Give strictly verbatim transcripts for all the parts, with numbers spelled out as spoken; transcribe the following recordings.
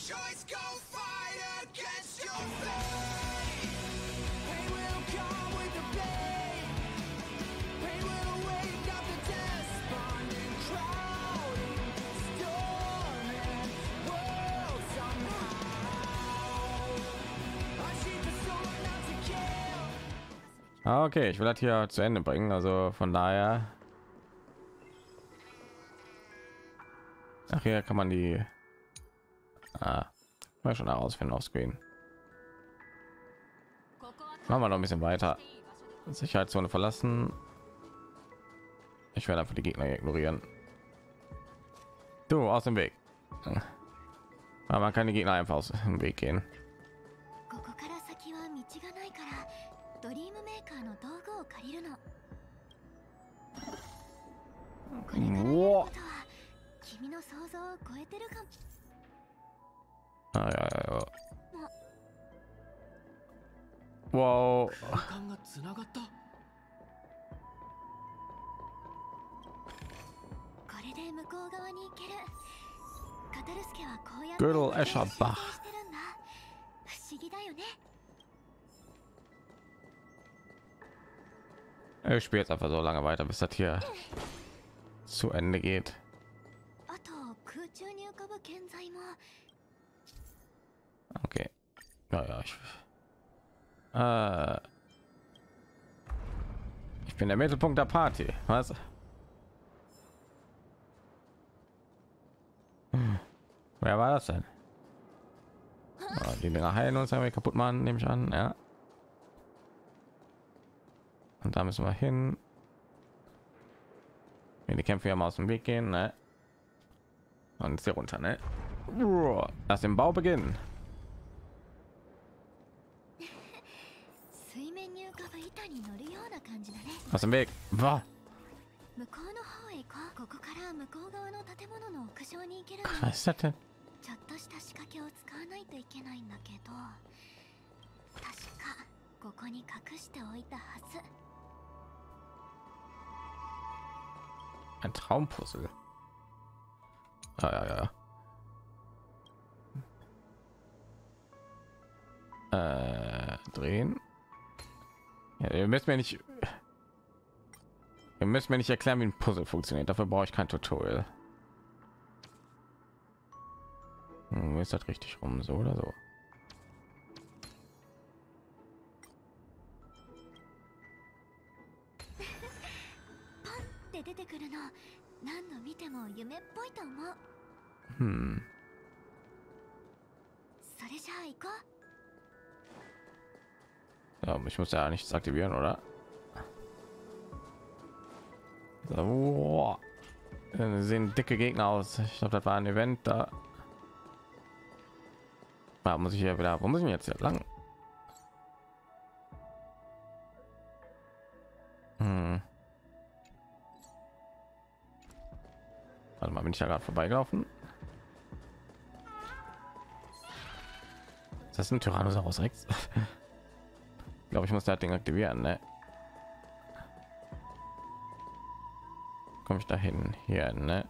Ah, okay, ich will das hier zu Ende bringen, also von daher. Ach, hier kann man die ah, mal schon herausfinden auf Screen. Machen wir noch ein bisschen weiter. Sicherheitszone verlassen. Ich werde einfach die Gegner ignorieren. Du aus dem Weg. Aber man kann die Gegner einfach aus dem Weg gehen. Wow. Ah, ja, ja, ja. Wow. Gürtel Escherbach. Ich spiele jetzt einfach so lange weiter, bis das hier zu Ende geht. Okay. Ja, ja, ich, äh, ich bin der Mittelpunkt der Party. Was? Hm. Wer war das denn? Oh, die Dinger heilen uns, haben wir kaputt machen, nehme ich an. Ja. Und da müssen wir hin. Wenn die Kämpfe ja mal aus dem Weg gehen, ne? Und hier runter, ne? Lass den Bau beginnen. Aus dem Weg. Boah. Was ist das denn? Ein Traumpuzzle. Ah, ja, ja. Äh, drehen. Ja, ihr müsst mir nicht. Ihr müsst mir nicht erklären, wie ein Puzzle funktioniert. Dafür brauche ich kein Tutorial. Hm, ist das richtig rum, so oder so? Hm. Ja, ich muss ja nichts aktivieren, oder? So, sehen dicke Gegner aus. Ich glaube, das war ein Event da. Da muss ich ja wieder. Wo muss ich jetzt lang? Hm. Warte mal, bin ich ja gerade vorbeigelaufen? Ist das ein Tyrannosaurus Rex? Ich glaube, ich muss das Ding aktivieren, ne? Komme ich dahin? Hier, ne?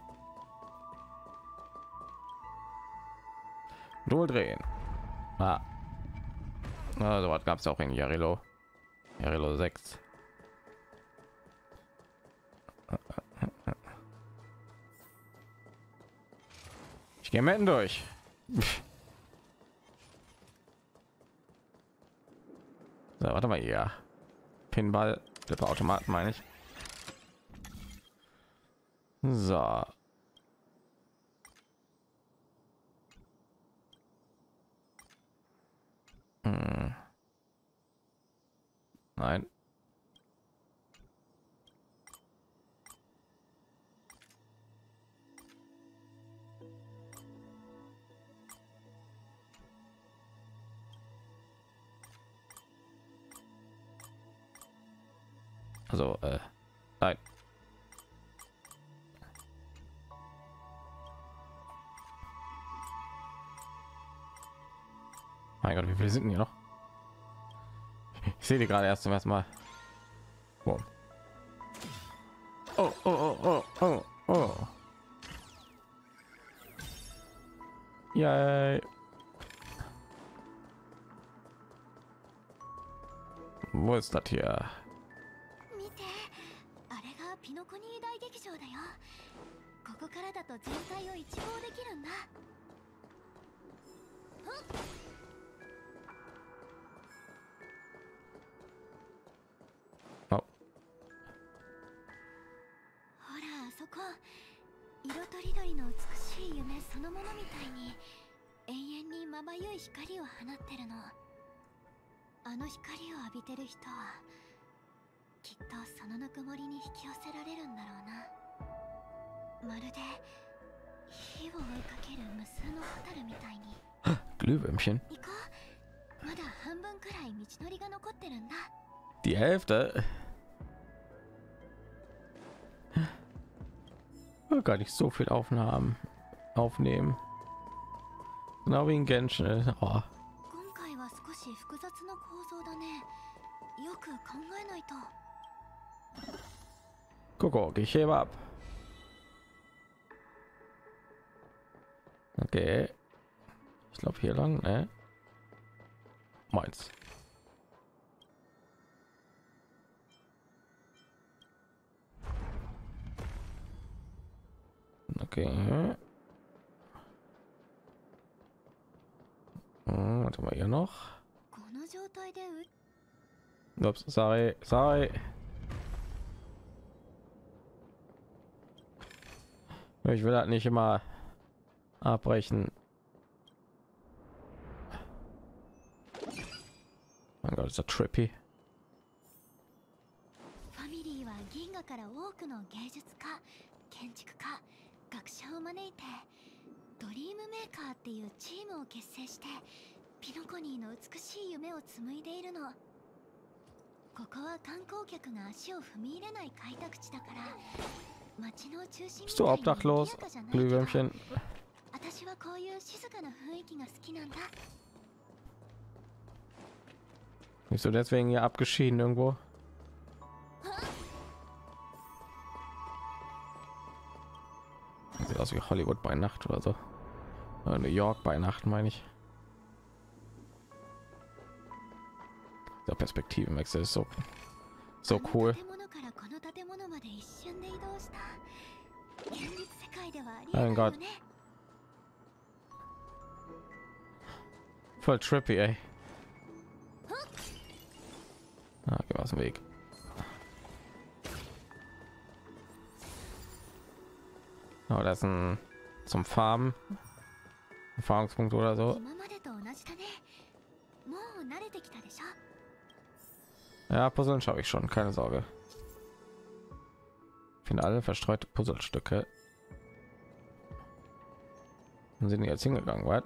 Null drehen. Ah. Also, was gab es auch in Jarilo? Jarilo sechs. Ich gehe mitten durch. So, warte mal hier. Pinball, Automaten meine ich. So. Hm. Nein. Also, äh, nein. Mein Gott, wie viele sind hier noch? Ich sehe die gerade erst zum ersten Mal. Oh, oh, oh, oh, oh, oh. Yay. Wo ist das hier? 見て、あれがピノコニー大劇場だよ。ここからだと全体を一望できるんだ。 Oh. ほら、あそこ。色とりどりの美しい夢そのものみたいに永遠にまばゆい光を放ってるの。あの光を浴びてる人はきっとそのぬくもりに引き寄せられるんだろうな。まるで火を追いかける無数のホタルみたいに。 Glühwürmchen. 行こう。まだ半分くらい道のりが残ってるんだ。 Die Hälfte. Gar nicht so viel Aufnahmen aufnehmen. Genau wie in Genshin. Oh. 今回は少し複雑な構造だね。よく考えないと。 Guck, ich hebe ab. Okay. Ich glaube hier lang, ne? Meins. Okay. Hm, warte mal hier noch. この状態でう Ups, sorry, sorry. Ich will das nicht immer abbrechen. Mein Gott, ist das trippy. ファミリーは銀河から多くの芸術家、建築家、学者を招いてドリームメーカーっていうチームを結成してピノコニーの美しい夢を紡いでいるの。ここは観光客が足を踏み入れない開拓地だから街の中心み Bist た du いに賑 obdachlos? やかじゃないけど、 Glühwürmchen. 私はこういう静かな雰囲気が好きなんだ。 Bist du deswegen hier abgeschieden irgendwo? Sieht aus wie Hollywood bei Nacht oder so. Oder New York bei Nacht, meine ich. Der Perspektivenwechsel ist so so cool. 建物からこの建物まで一瞬で移動した。現実世界ではありえ Mein ないよ Gott. ね。 Voll trippy, ey. Ah, geh aus dem Weg. Oh, das ist ein zum Farmen Erfahrungspunkt oder so. 今までと同じだね。もう慣れてきたでしょ。 Ja, Puzzeln schaue ich schon, keine Sorge. Finde alle verstreute Puzzlestücke. Dann sind die jetzt hingegangen, was?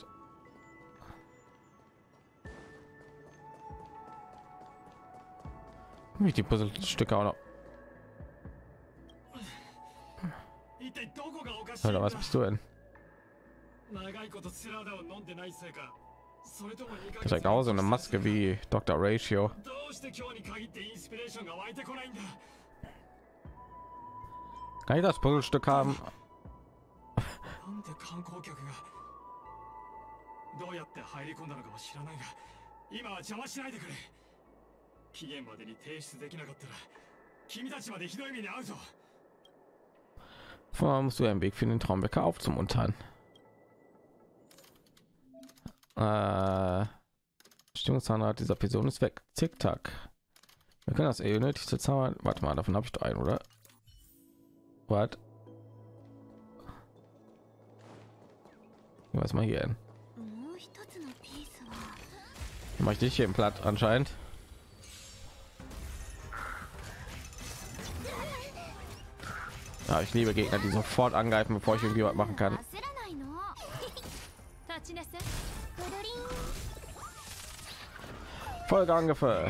Wie die Puzzlestücke auch noch. Alter, was bist du denn? Das sieht aus wie eine Maske wie Doktor Ratio. Kann ich das Puzzlestück haben? どうやって入り込んだのかは知らないが、今は邪魔しないでくれ。期限までに提出できなかったら、君たちまでひどい目に遭うぞ。 Vorher musst du einen Weg für den Traumwecker aufzumuntern. Äh, Stimmungszahnrad dieser Person ist weg. Zick-Tack. Wir können das eh nötig zu zahlen. Warte mal, davon habe ich doch einen, oder? Was? Was mal hier hin? もう一つのピースは Mach ich dich hier im Platt anscheinend. Ja, ich liebe Gegner, die sofort angreifen, bevor ich irgendwie was machen kann. 焦らないの。立ちなさい。ぐるりん。 Folgeangriffe.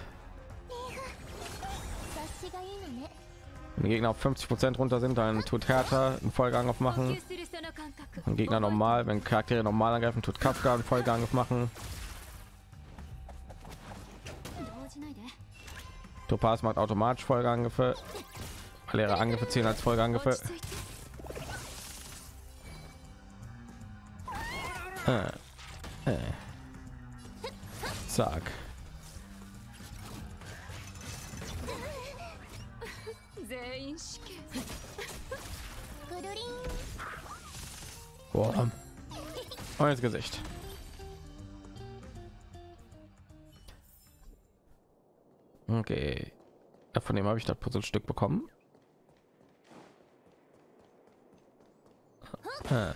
察しがいいのね。 Wenn die Gegner auf fünfzig Prozent runter sind, dann tut Hertha einen Folgeangriff machen. するその感覚。 Und Gegner normal, wenn Charaktere normal angreifen, tut Kafka einen Folgeangriff machen. 動じないで。 Topaz macht automatisch Folgeangriffe. Alle ihre Angriffe zählen als Folgeangriffe. 落ち着いて。 Äh, äh. Zack. Boah. Und ins Gesicht. Okay. Von dem habe ich das Puzzlestück bekommen. Ah.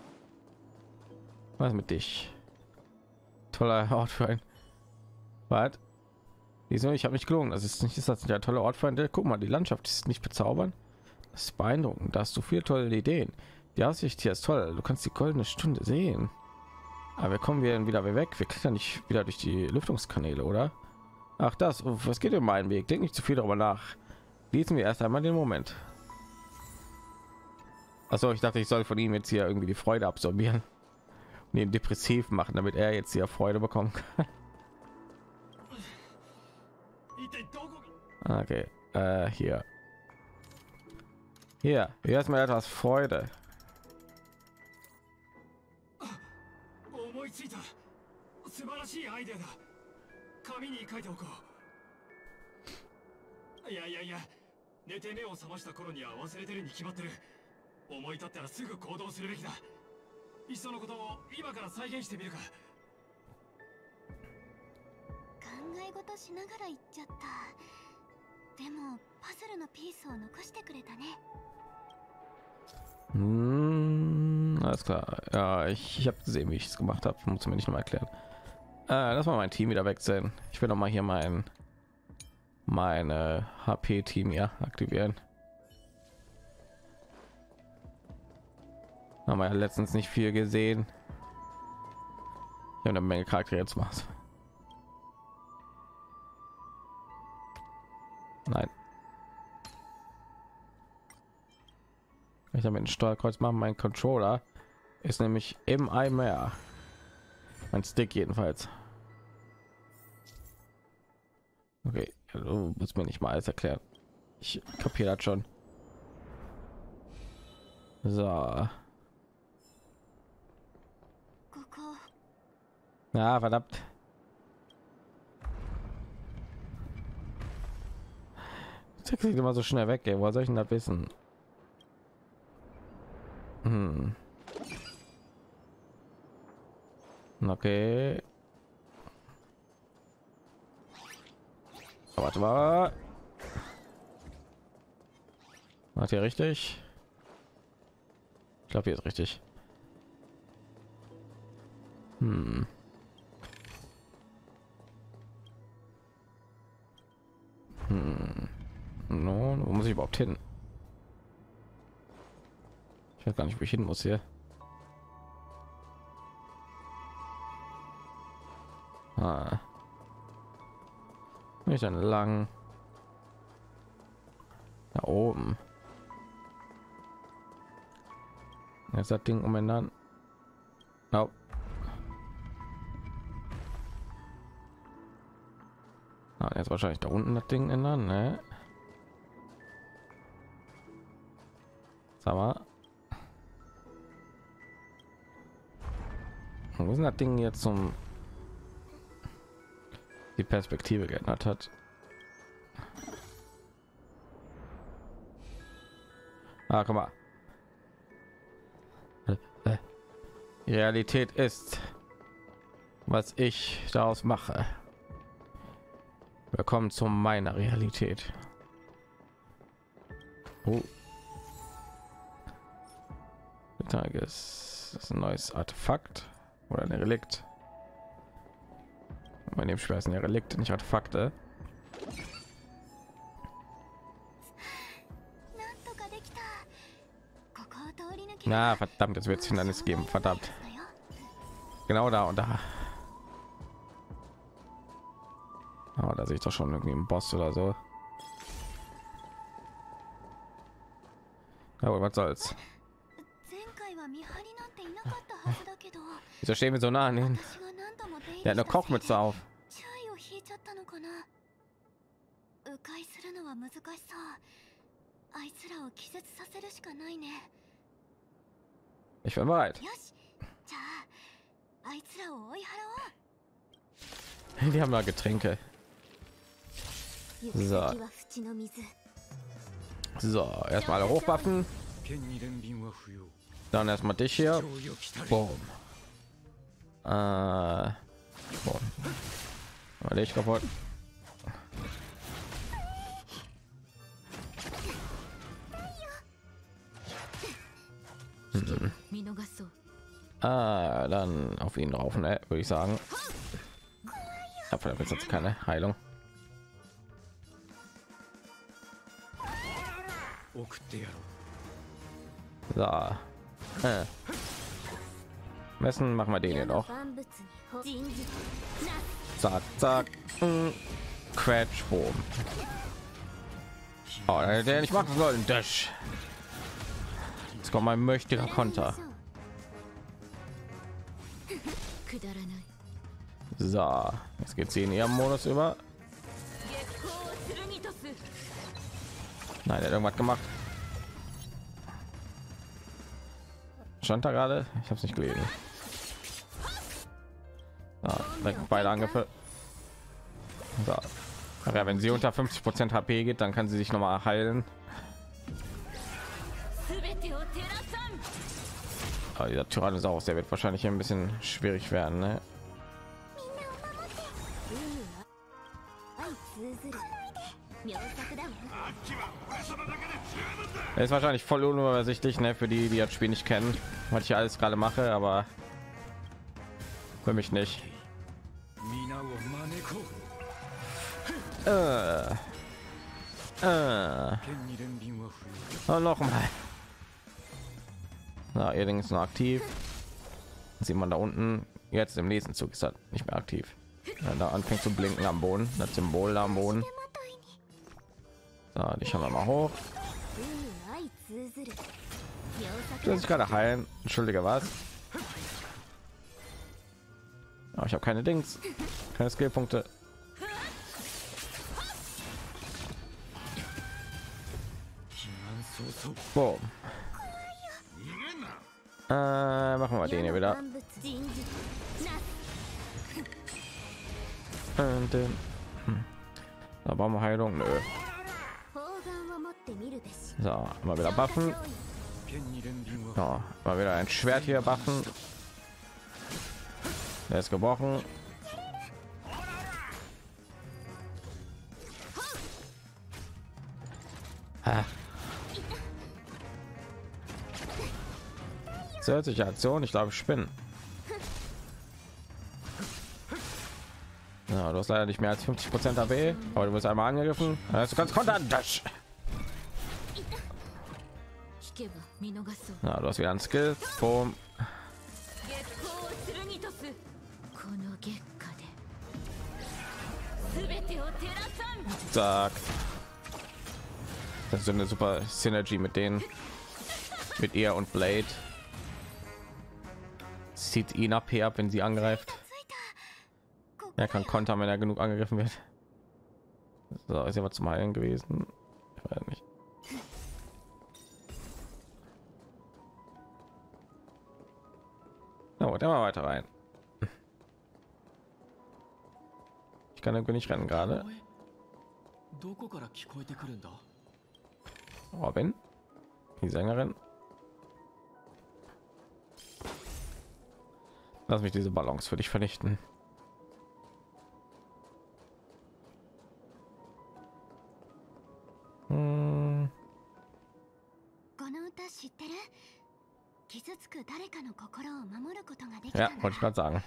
Was mit dich? Toller Ort für ein. Was? Wieso? Ich habe nicht gelogen. Das ist nicht, ist das nicht ein toller Ort für ein. Guck mal, die Landschaft ist nicht bezaubernd. Das ist beeindruckend. Da hast du viele tolle Ideen. Die Aussicht hier ist toll. Du kannst die goldene Stunde sehen. Aber wir kommen wir wieder weg. Wir klettern nicht wieder durch die Lüftungskanäle, oder? Ach, das. Was geht in meinen Weg? Denk nicht zu viel darüber nach. Lesen wir erst einmal den Moment. Also ich dachte, ich soll von ihm jetzt hier irgendwie die Freude absorbieren und ihn depressiv machen, damit er jetzt hier Freude bekommen kann. Okay, äh, hier. Hier, hier ist mal etwas Freude. 考え事しながら言っちゃった。でもパズルのピースを残してくれたね。 Hm, alles klar. Ja, ich, ich habe gesehen, wie ich es gemacht habe. Muss mir nicht noch mal erklären. Äh, lass mal mein Team wieder wechseln. Ich will noch mal hier mein meine H P-Team hier aktivieren. Haben wir ja letztens nicht viel gesehen. Ich habe eine Menge Charaktere jetzt macht. Nein. Ich habe ein Steuerkreuz machen. Mein Controller ist nämlich im Ei mehr. Mein Stick jedenfalls. Okay, du musst mir nicht mal alles erklären. Ich kapiere das schon. So. Ja, verdammt. Das kriegt immer so schnell weg, ey. Woher soll ich denn das wissen? Hm. Okay. Warte mal. Macht hier richtig? Ich glaube, hier ist richtig. Hm. Hm. No, wo muss ich überhaupt hin? Ich weiß gar nicht, wo ich hin muss hier. Ah. Nicht dann lang. Da oben. Jetzt das Ding umändern. No. Ah, jetzt wahrscheinlich da unten das Ding ändern, ne? Sag mal. Wo ist denn das Ding jetzt zum die Perspektive geändert hat? Ah, guck mal. Die Realität ist, was ich daraus mache. Willkommen zu meiner Realität. Oh. Tages ist ein neues Artefakt oder ein Relikt. Bei dem Spiel sind ja Relikte, nicht Artefakte. Na verdammt, jetzt wird es Hindernis geben. Verdammt. Genau da und da. Aber da sehe ich doch schon irgendwie einen Boss oder so. Aber was soll's? Wieso stehen wir so nah an ihn? Der hat eine Kochmütze auf. Ich bin bereit. Die haben mal Getränke. So. So, erstmal alle hochwaffen. Dann erstmal dich hier. Boom. Äh, boom. War dich kaputt. Hm. Ah, dann auf ihn drauf, ne, würde ich sagen. Aber da jetzt keine Heilung. So. Äh. Messen machen wir den hier noch. Zack, zack. Hm. Quetsch, boom. Oh, der nicht machen soll. Dash. Jetzt kommt mein mächtiger Konter. So, jetzt geht's hier in ihrem Modus über. Nein, der hat irgendwas gemacht. Stand da gerade? Ich habe es nicht gelesen. So, beide Angriffe. So. Ach ja, wenn sie unter fünfzig Prozent H P geht, dann kann sie sich noch mal heilen. Aber dieser Tyrannosaurus, der wird wahrscheinlich ein bisschen schwierig werden, ne? Er ist wahrscheinlich voll unübersichtlich, ne, für die, die das Spiel nicht kennen, was ich alles gerade mache, aber für mich nicht. Äh. Äh. Und noch mal. Na, ihr Ding ist noch aktiv. Sieht man da unten. Jetzt im nächsten Zug ist er nicht mehr aktiv. Ja, da anfängt zu blinken am Boden, das Symbol am Boden. So, die schauen wir mal hoch. Ich will sich gerade heilen. Entschuldige, was? Aber ich habe keine Dings, keine Skillpunkte. Boom. Äh, machen wir den hier wieder. Und den. Hm. Da brauchen wir Heilung. Nö. So, mal wieder buffen. Ja, mal wieder ein Schwert hier buffen. Der ist gebrochen. Ha. Zusätzliche Aktion, ich glaube, ich spinnen. Ja, du hast leider nicht mehr als fünfzig Prozent A B, aber du wirst einmal angegriffen. Also du kannst kontern. Ja, du hast wieder ein Skill. Boom. Zack. Das ist so eine super Synergy mit denen, mit ihr und Blade. Zieht ihn ab hier ab, wenn sie angreift. Er kann kontern, wenn er genug angegriffen wird. So, ist ja was zum Heilen gewesen. Ich weiß nicht. Oh, der mal weiter rein. Ich kann irgendwie nicht rennen gerade. Robin, die Sängerin. Lass mich diese Ballons für dich vernichten. Hm. Ja, wollte ich gerade sagen.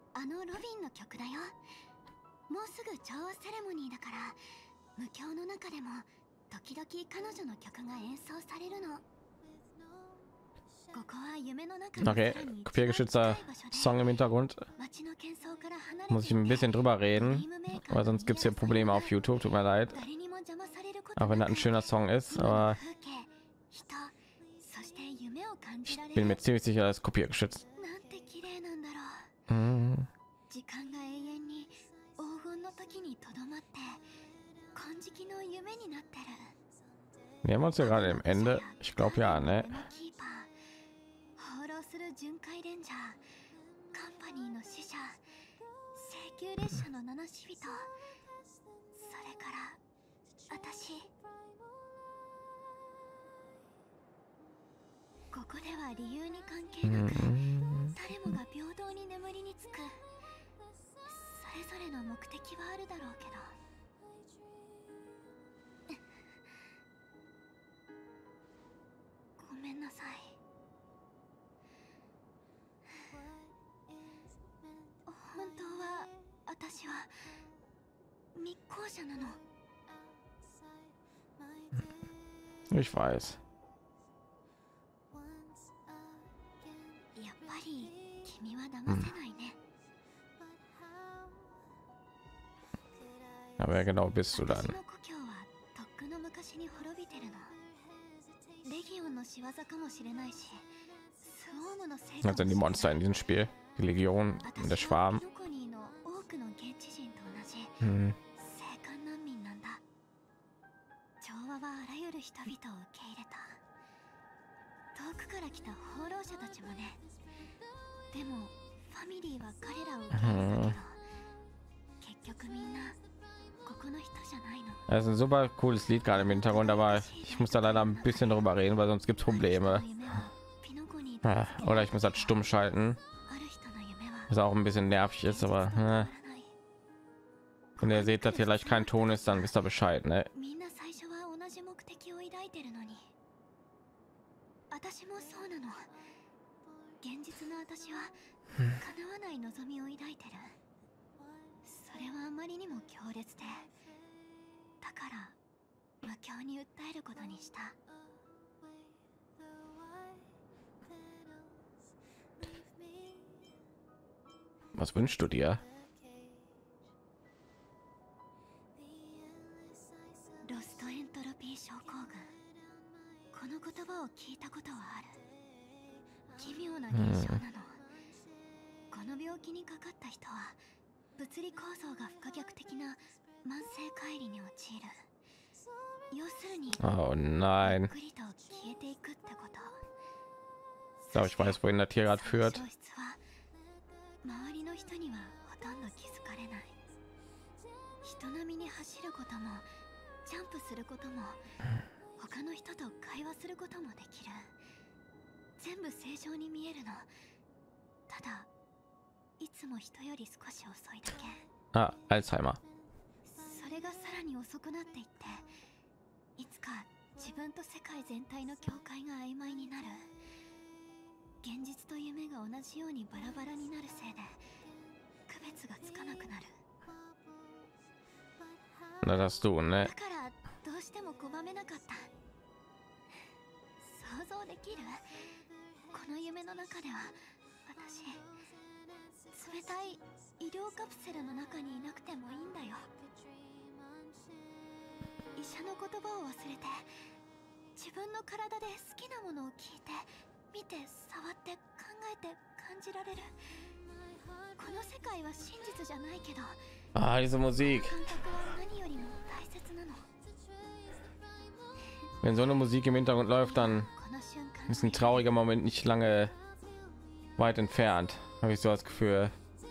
Okay, kopiergeschützter Song im Hintergrund. Muss ich ein bisschen drüber reden, weil sonst gibt es hier Probleme auf YouTube. Tut mir leid. Auch wenn das ein schöner Song ist, aber ich bin mir ziemlich sicher, dass kopiergeschützt. Mhm. Wir haben uns ja gerade im Ende. Ich glaube ja, ne? ここでは理由に関係なく誰もが平等に眠りにつく。それぞれの目的はあるだろうけど、ごめんなさい。本当は私は密航者なの。 Ich weiß. やっぱり君は騙せないね。 Aber wer genau bist du 私 dann? の故郷はとっくの昔に滅びてるの。レギオンの仕業かもしれないし、スウォームのせいかも Also しれ die ない。 Monster in diesem Spiel, die Legion, der 私は Schwarm. ピノコニーの多くの現地人と同じ Hm. 生還難民なんだ。調和はあらゆる人々を受け入れた。遠くから来た放浪者たちもね。でもファミリーは彼らを受け入れたけど、結局みんなここの人じゃないの。 Das ist ein super cooles Lied gerade im Hintergrund, aber ich muss da leider ein bisschen drüber reden, weil sonst gibt es Probleme. Ah, oder ich muss das stumm schalten, ある人の夢は was auch ein bisschen nervig ist, aber äh, wenn ihr seht, dass hier gleich kein Ton ist, dann wisst ihr Bescheid, ne? みんな最初は同じ目的を抱いてるのに、私もそうなの。現実の私は叶わない望みを抱いてる。それはあまりにも強烈で、だから無境に訴えることにした。 Was wünschst du dir? ロストエントロピー症候群。この言葉を聞いたことはある。奇妙な現象なの。この病気にかかった人は物理構造が不可逆的な慢性乖離に陥る。要するに Oh ゆっ nein. くりと消えていくってこと。 Ich glaube, ich weiß, wohin das hier gerade その führt. 消失は周りの人にはほとんど気づかれない。人並みに走ることもジャンプすることも他の人と会話することもできる。全部正常に見えるの。ただいつも人より少し遅いだけ。 Ah, Alzheimer. それがさらに遅くなっていって、いつか自分と世界全体の境界が曖昧になる。現実と夢が同じようにバラバラになるせいで区別がつかなくなる。 Das hast du, ne? だからどうしても拒めなかった。想像できる？この夢の中では私冷たい医療カプセルの中にいなくてもいいんだよ。医者の言葉を忘れて自分の体で好きなものを聞いて見て触って考えて感じられる。この世界は真実じゃないけど、 Ah, diese Musik. 感覚は何よりも大切なの。 Wenn so eine Musik im Hintergrund läuft, dann この瞬間 ist ein trauriger Moment nicht lange weit entfernt. Habe ich so das Gefühl.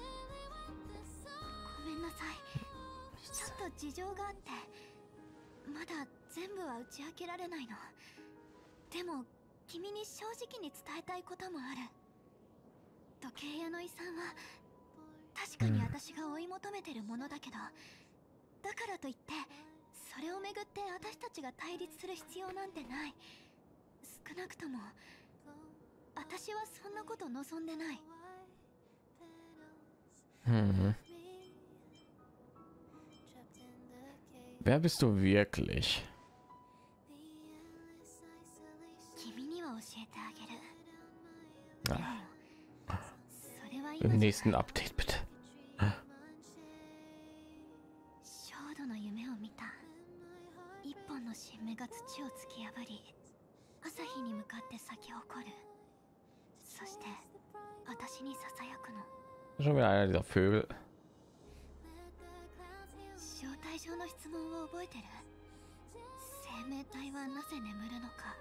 ごめんなさい。ちょっと事情があってまだ全部は打ち明けられないの。でも君に正直に伝えたいこともある。時計屋の遺産は確かに私が追い求めてるものだけど、だからといってそれをめぐって私たちが対立する必要なんてない。少なくとも私はそんなこと望んでない。 Hm. Wer bist du wirklich? 君には教えてあげる。 Ah, それは im 今じゃ nächsten Update bitte. 焦土の夢を見た。一本の新芽が土を突き破り朝日に向かって咲き誇る。そして私にささやくの。 Schon wieder einer dieser Vögel. 招待状の質問を覚えてる？生命体はなぜ眠るのか。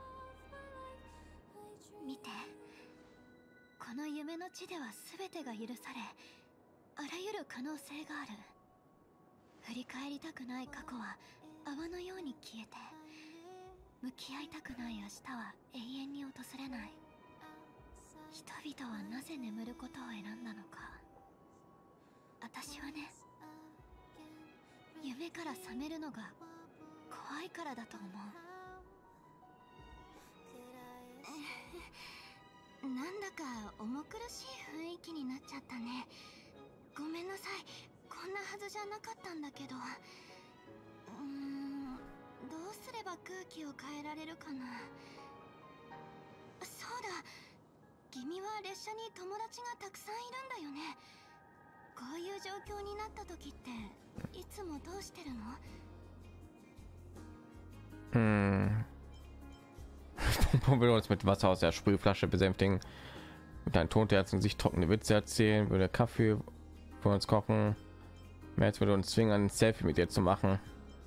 見て、この夢の地では全てが許され、あらゆる可能性がある。振り返りたくない過去は泡のように消えて、 向き合いたくない明日は永遠に訪れない。人々はなぜ眠ることを選んだのか。私はね、夢から覚めるのが怖いからだと思う。なんだか重苦しい雰囲気になっちゃったね。ごめんなさい。こんなはずじゃなかったんだけど。うーん、どうすれば空気を変えられるかな。そうだ、君は列車に友達がたくさんいるんだよね。こういう状況になった時っていつもどうしてるの？ Hm. Will uns mit Wasser aus der Sprühflasche besänftigen, mit einem Tonherzen sich trockene Witze erzählen, würde Kaffee für uns kochen. Merz würde uns zwingen, ein Selfie mit dir zu machen.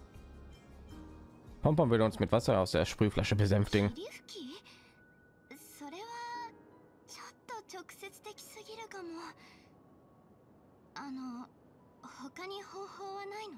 Pompom würde uns mit Wasser aus der Sprühflasche besänftigen. それはちょっと直接的すぎるかも。あの、他に方法はないの？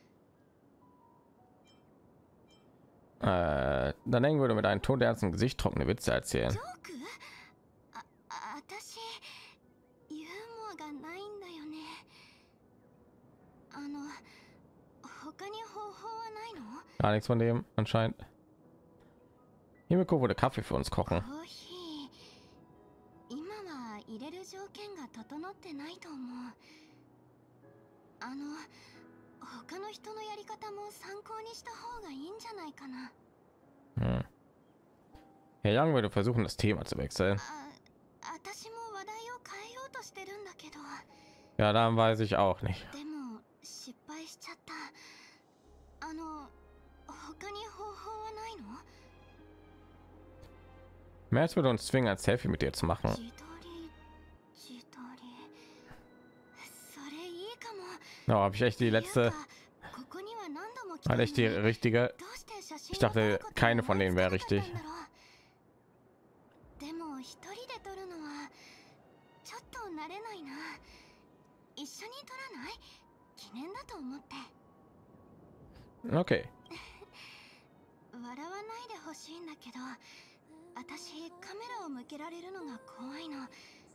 Äh, dann würde mit einem todernsten Gesicht trockene Witze erzählen. あ、私ユーモアがないんだよね。あの、他に方法はないの？ Gar nichts von dem anscheinend. Himiko würde Kaffee für uns kochen. コーヒー、今は入れる条件が整ってないと思う。あの、他の人のやり方も参考にした方がいいんじゃないかな。 Hm. Herr Young würde versuchen, das Thema zu wechseln. あ、私も話題を変えようとしてるんだけど。 Ja, dann weiß ich auch nicht. でも失敗しちゃった。あの、他に方法はないの ？Merz würde uns zwingen, ein Selfie mit dir zu machen. 自撮り、自撮り。それいいかも。 No, habe ich echt die letzte, ここには何度も来 war た echt die richtige. どうして写真 Ich dachte, keine von denen wäre richtig. でも一人で撮るのはちょっと慣れないな。一緒に撮らない？記念だと思って。 Okay. 笑わないでほしいんだけど、私カメラを向けられるのが怖いの。はい、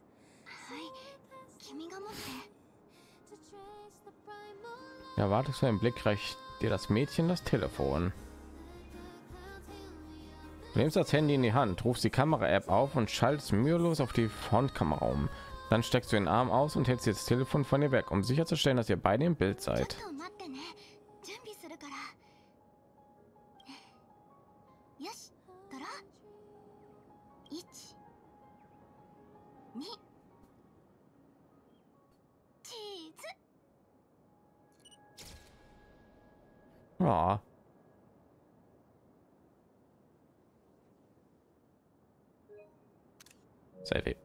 君が持って。 Ja, wartest du einen Blick, reicht dir das Mädchen das Telefon. Du nimmst das Handy in die Hand, rufst die Kamera-App auf und schaltest mühelos auf die Frontkamera um. Dann steckst du den Arm aus und hältst das Telefon von dir weg, um sicherzustellen, dass ihr beide im Bild seid. Ja. Selfie.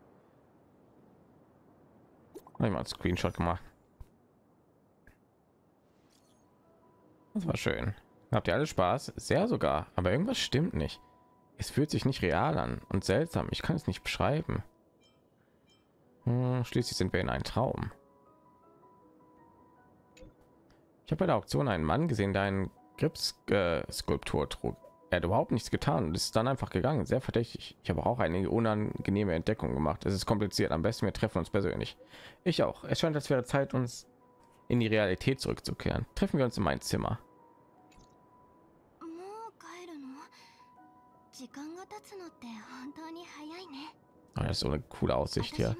Habe ich mal einen Screenshot gemacht. Das war schön. Habt ihr alle Spaß? Sehr sogar, aber irgendwas stimmt nicht. Es fühlt sich nicht real an und seltsam. Ich kann es nicht beschreiben. Hm, schließlich sind wir in einem Traum. Ich habe bei der Auktion einen Mann gesehen, der einen Gipsskulptur trug. Er hat überhaupt nichts getan und ist dann einfach gegangen. Sehr verdächtig. Ich habe auch eine unangenehme Entdeckung gemacht. Es ist kompliziert. Am besten wir treffen uns persönlich. Ich auch. Es scheint, als wäre Zeit, uns in die Realität zurückzukehren. Treffen wir uns in mein Zimmer. Oh, das ist so eine coole Aussicht hier.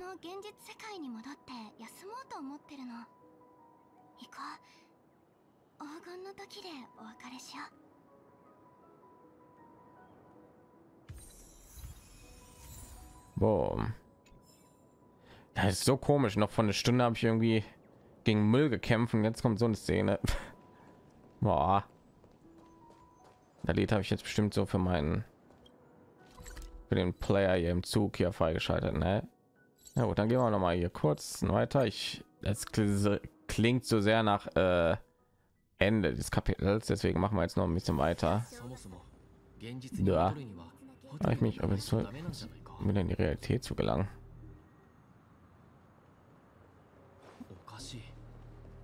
Boom. Ja, ist so komisch. Noch von einer Stunde habe ich irgendwie gegen Müll gekämpft und jetzt kommt so eine Szene. Boah. Das Lied habe ich jetzt bestimmt so für meinen für den Player hier im Zug hier freigeschaltet, ne? Ja gut, dann gehen wir noch mal hier kurz weiter. Ich das klingt so sehr nach äh, Ende des Kapitels, deswegen machen wir jetzt noch ein bisschen weiter. Ja, habe ich mich aber so wieder in die Realität zu gelangen.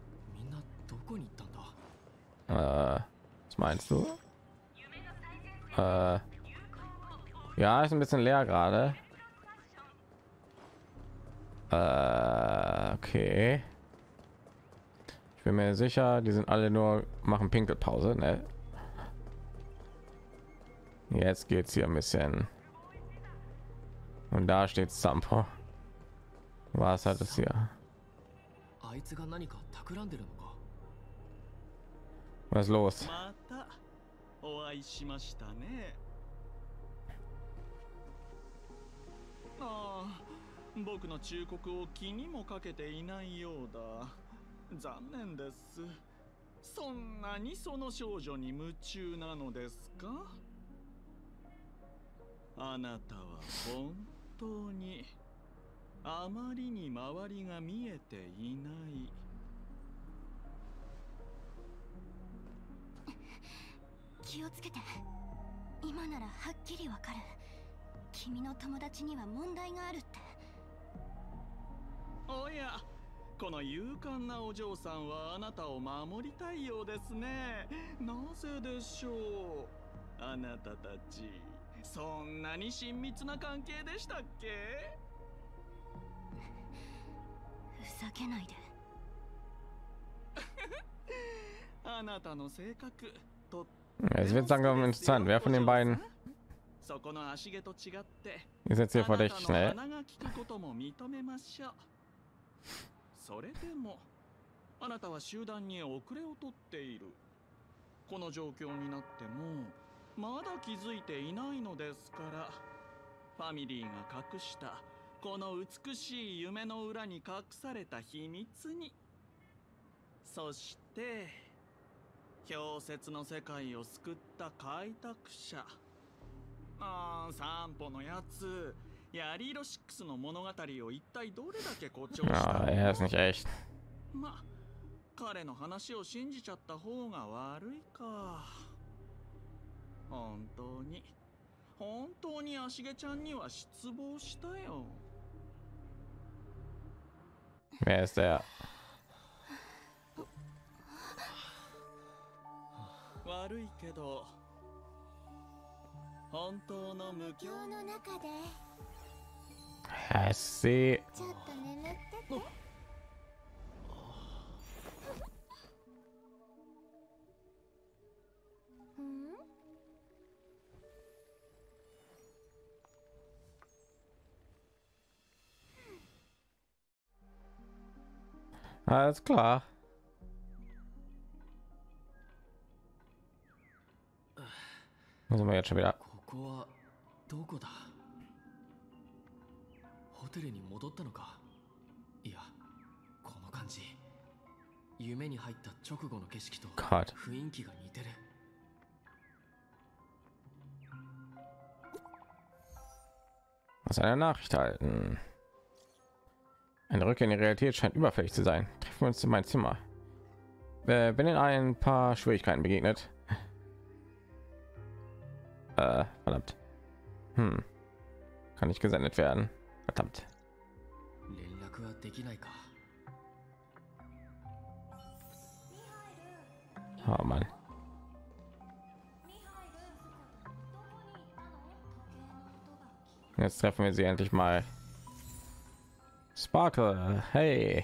Äh, was meinst du? Äh, ja, ist ein bisschen leer gerade. Äh, okay. Ich bin mir sicher, die sind alle nur machen Pinkelpause, ne? Jetzt geht's hier ein bisschen. Und da steht Sampo. Was hat es hier? あいつが何か企んでるのか。 Was ist los? またお会いしましたね。ああ、僕の忠告を気にもかけていないようだ。残念です。そんなにその少女に夢中なのですか？あなたは本当にあまりに周りが見えていない。 気をつけて。今ならはっきりわかる。君の友達には問題があるって。 おや、この勇敢なお嬢さんはあなたを守りたいようですね。なぜでしょう？あなたたちそんなに親密な関係でしたっけ？ ふざけないで。 あなたの性格と Es wird langsam interessant. Wer von den beiden そこの足毛と違って ist jetzt hier verdächtig, ne? 鼻が利くことも認めましょう。それでもあなたは集団に遅れをとっている。この状況になってもまだ気づいていないのですから、ファミリーが隠したこの美しい夢の裏に隠された秘密に、そして氷雪の世界を救った開拓者、あー散歩のやつ、ヤリーロシックスの物語を一体どれだけ誇張した Ah, er ist nicht echt. ま、彼の話を信じちゃった方が悪いか。本当に本当に足毛ちゃんには失望したよ。 Wer ist der? 悪いけど本当の無今日の中で Hassi. ちょっと眠ってて。うん？ Alles klar. Müssen wir jetzt schon wieder. ここはどこだ。ホテルに戻ったのか。いや、この感じ。夢に入った直後の景色と Gott. 雰囲気が似てる。 Was eine Nachricht halten. Eine Rückkehr in die Realität scheint überfällig zu sein. Treffen wir uns in mein Zimmer. Äh, bin in ein paar Schwierigkeiten begegnet. Äh, verdammt. Hm. Kann nicht gesendet werden. Verdammt. 連絡はできないか。 Oh Mann. Jetzt treffen wir sie endlich mal. Sparkle, hey.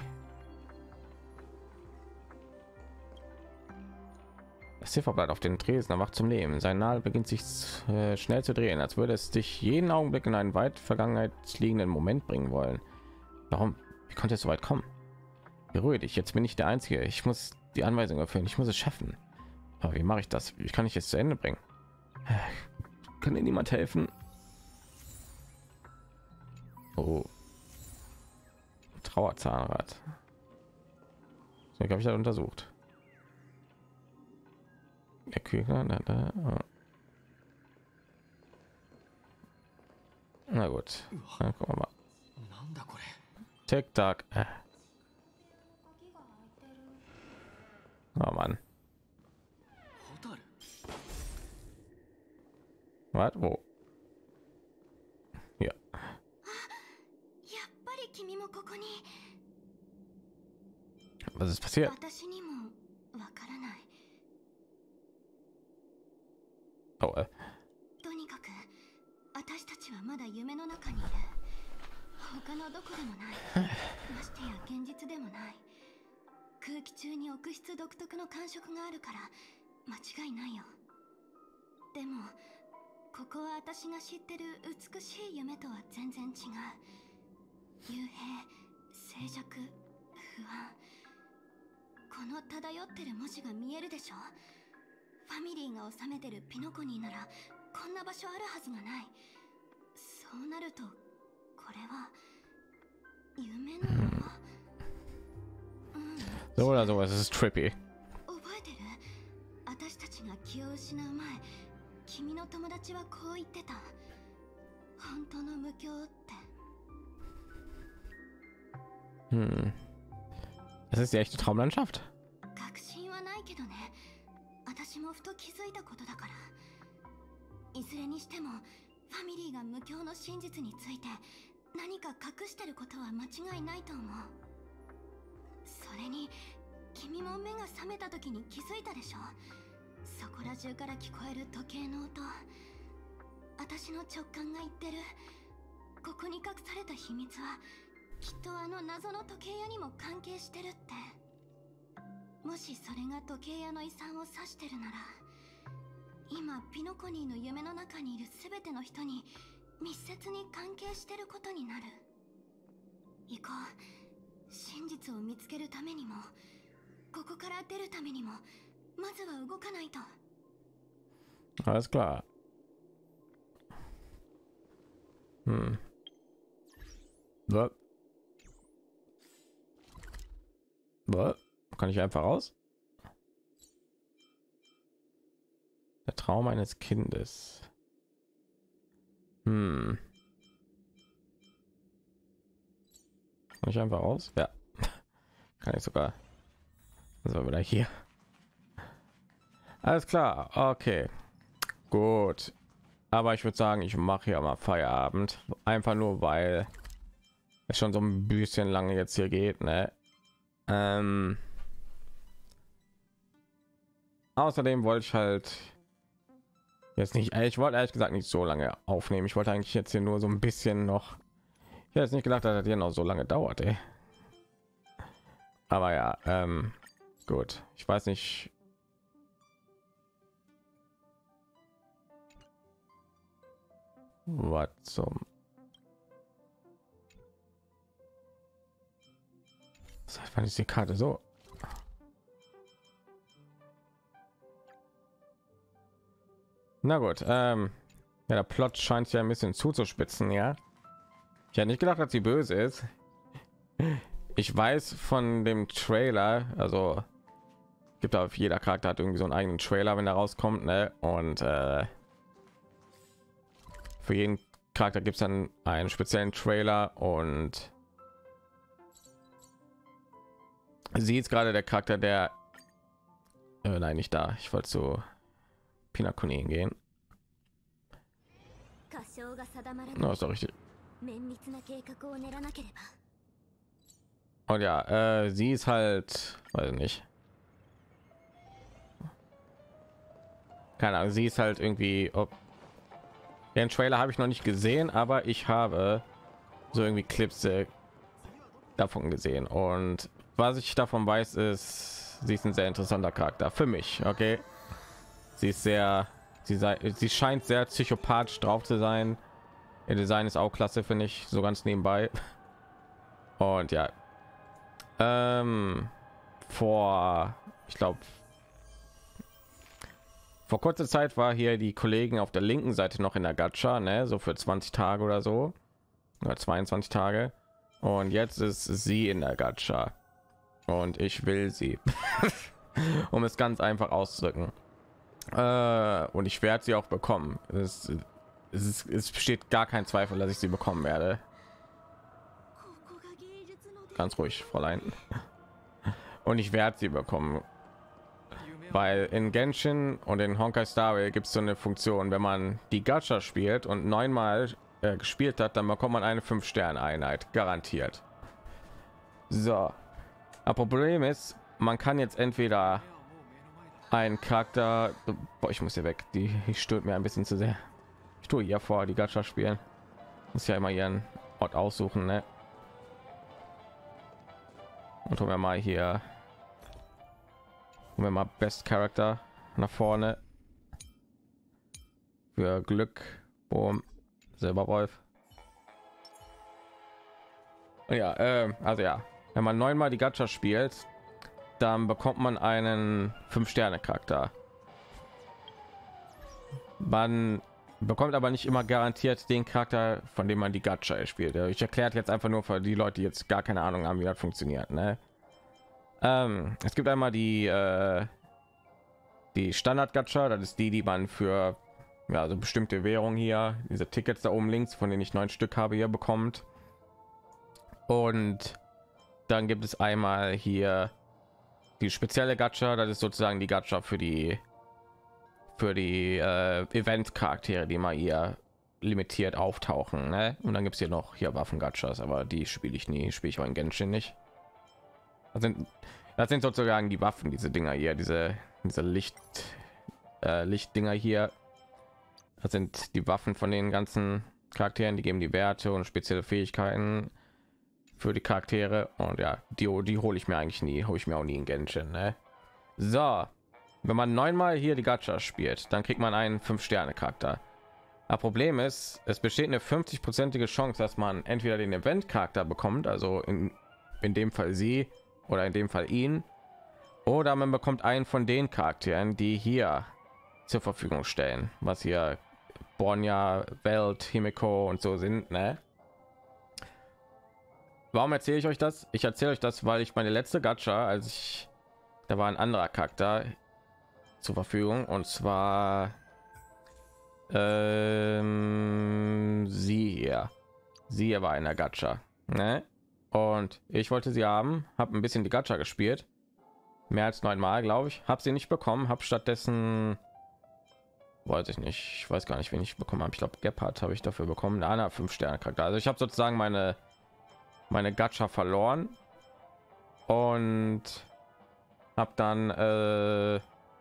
Das Ziffer bleibt auf den Tresen, erwacht zum Leben. Sein Nadel beginnt sich äh, schnell zu drehen, als würde es dich jeden Augenblick in einen weit Vergangenheit liegenden Moment bringen wollen. Warum? Wie konnte es so weit kommen? Beruhige dich, jetzt bin ich der Einzige. Ich muss die Anweisung erfüllen. Ich muss es schaffen. Aber wie mache ich das? Wie kann ich es zu Ende bringen? Kann dir niemand helfen? Oh. Trauerzahnrad. So, habe ich das untersucht. Der Kügler, da, da. Na gut. Dann gucken wir mal. なんだこれ。 Tick Tack. Oh Mann. ホタル。 Was? Wo? Hier. やっぱり君もここに。 Was ist passiert? 私にもわからない。 Oh, äh. 浴室独特の感触があるから間違いないよ。でもここは私が知ってる美しい夢とは全然違う。幽閉、静寂、不安。この漂ってる文字が見えるでしょ。ファミリーが治めてるピノコニーならこんな場所あるはずがない。そうなるとこれは夢なの？うん。 So oder sowas, das ist trippy. 覚えてる？私たちが気を失う前、君の友達はこう言ってた。本当の無教って。 Hm. Das ist die echte Traumlandschaft. 確信はないけどね。私もふと気づいたことだから。いずれにしてもファミリーが無教の真実について何か隠してることは間違いないと思う。それに君も目が覚めた時に気づいたでしょ。そこら中から聞こえる時計の音。私の直感が言ってる。ここに隠された秘密はきっとあの謎の時計屋にも関係してるって。もしそれが時計屋の遺産を指してるなら、今ピノコニーの夢の中にいる全ての人に密接に関係してることになる。行こう。真実を見つけるためにも、ここから出るためにも、まずは動かないと。 Alles klar. Hm. Was? Was? Kann ich einfach raus? Der Traum eines Kindes. Hm. Kann ich einfach raus? Ja. Kann ich sogar. So, wieder hier. Alles klar. Okay. Gut. Aber ich würde sagen, ich mache hier mal Feierabend. Einfach nur, weil es schon so ein bisschen lange jetzt hier geht, ne? Ähm Außerdem wollte ich halt jetzt nicht, ich wollte ehrlich gesagt nicht so lange aufnehmen. Ich wollte eigentlich jetzt hier nur so ein bisschen noch. Ich hätte jetzt nicht gedacht, dass das hier noch so lange dauert, ey. Aber ja, ähm, gut. Ich weiß nicht. Was zum? Seit wann ist die Karte so? Na gut, ähm, ja, der Plot scheint ja ein bisschen zuzuspitzen, ja. Ich hätte nicht gedacht, dass sie böse ist. Ich weiß von dem Trailer, also gibt auf jeder Charakter hat irgendwie so einen eigenen Trailer, wenn er rauskommt, ne? Und äh, für jeden Charakter gibt es dann einen speziellen Trailer und sie ist gerade der Charakter, der äh, nein, nicht da. Ich wollte so Pinakuni gehen. No, ist doch richtig. Und ja, äh, sie ist halt, weiß nicht. Keine Ahnung, sie ist halt irgendwie. Ob den Trailer habe ich noch nicht gesehen, aber ich habe so irgendwie Clips äh, davon gesehen. Und was ich davon weiß, ist, sie ist ein sehr interessanter Charakter für mich. Okay. Sie ist sehr, sie sei, sie scheint sehr psychopathisch drauf zu sein. Ihr Design ist auch klasse, finde ich, so ganz nebenbei. Und ja, ähm, vor, ich glaube, vor kurzer Zeit war hier die Kollegen auf der linken Seite noch in der Gacha, ne, so für zwanzig Tage oder so, oder zweiundzwanzig Tage. Und jetzt ist sie in der Gacha. Und ich will sie, um es ganz einfach auszudrücken. Äh, und ich werde sie auch bekommen. Es, es, ist, es besteht gar kein Zweifel, dass ich sie bekommen werde. Ganz ruhig, Fräulein. Und ich werde sie bekommen, weil in Genshin und in Honkai Star Rail gibt es so eine Funktion, wenn man die Gacha spielt und neunmal äh, gespielt hat, dann bekommt man eine fünf Sterne Einheit garantiert. So, aber Problem ist, man kann jetzt entweder ein Charakter, boah, ich muss hier weg, die stört mir ein bisschen zu sehr. Ich tue hier vor, die Gacha spielen, muss ja immer ihren Ort aussuchen, ne? Und tun wir mal hier wir mal Best Character nach vorne für Glück. Boom. Silberwolf. Ja, äh, also ja, wenn man neunmal die Gacha spielt, dann bekommt man einen fünf Sterne Charakter. Man bekommt aber nicht immer garantiert den Charakter, von dem man die Gacha spielt. Ich erkläre jetzt einfach nur für die Leute, die jetzt gar keine Ahnung haben, wie das funktioniert. Ne? Ähm, es gibt einmal die äh, die Standard Gacha, das ist die, die man für ja, also bestimmte Währung hier, diese Tickets da oben links, von denen ich neun Stück habe, hier bekommt. Und dann gibt es einmal hier die spezielle Gacha, das ist sozusagen die Gacha für die für die äh, Event-Charaktere, die mal hier limitiert auftauchen. Ne? Und dann gibt es hier noch hier Waffen-Gachas, aber die spiele ich nie, spiele ich auch in Genshin nicht. Das sind, das sind sozusagen die Waffen, diese Dinger hier, diese diese Licht äh, Lichtdinger hier. Das sind die Waffen von den ganzen Charakteren, die geben die Werte und spezielle Fähigkeiten für die Charaktere. Und ja, die, die hole ich mir eigentlich nie, hole ich mir auch nie in Genshin. Ne? So, wenn man neunmal hier die Gacha spielt, dann kriegt man einen fünf Sterne Charakter. Das Problem ist, es besteht eine fünfzig-prozentige Chance, dass man entweder den Event Charakter bekommt, also in, in dem Fall sie oder in dem Fall ihn, oder man bekommt einen von den Charakteren, die hier zur Verfügung stellen, was hier Bornya, Welt, Himiko und so sind. Ne? Warum erzähle ich euch das? Ich erzähle euch das, weil ich meine letzte Gacha, als ich da war ein anderer Charakter zur Verfügung, und zwar ähm, sie hier. Sie hier war eine Gacha, ne? Und ich wollte sie haben, habe ein bisschen die Gacha gespielt, mehr als neunmal, glaube ich, habe sie nicht bekommen, habe stattdessen, weiß ich nicht, ich weiß gar nicht, wen ich bekommen habe. Ich glaube, Gepard habe ich dafür bekommen, eine fünf Sterne Charakter. Also ich habe sozusagen meine meine Gacha verloren und habe dann äh,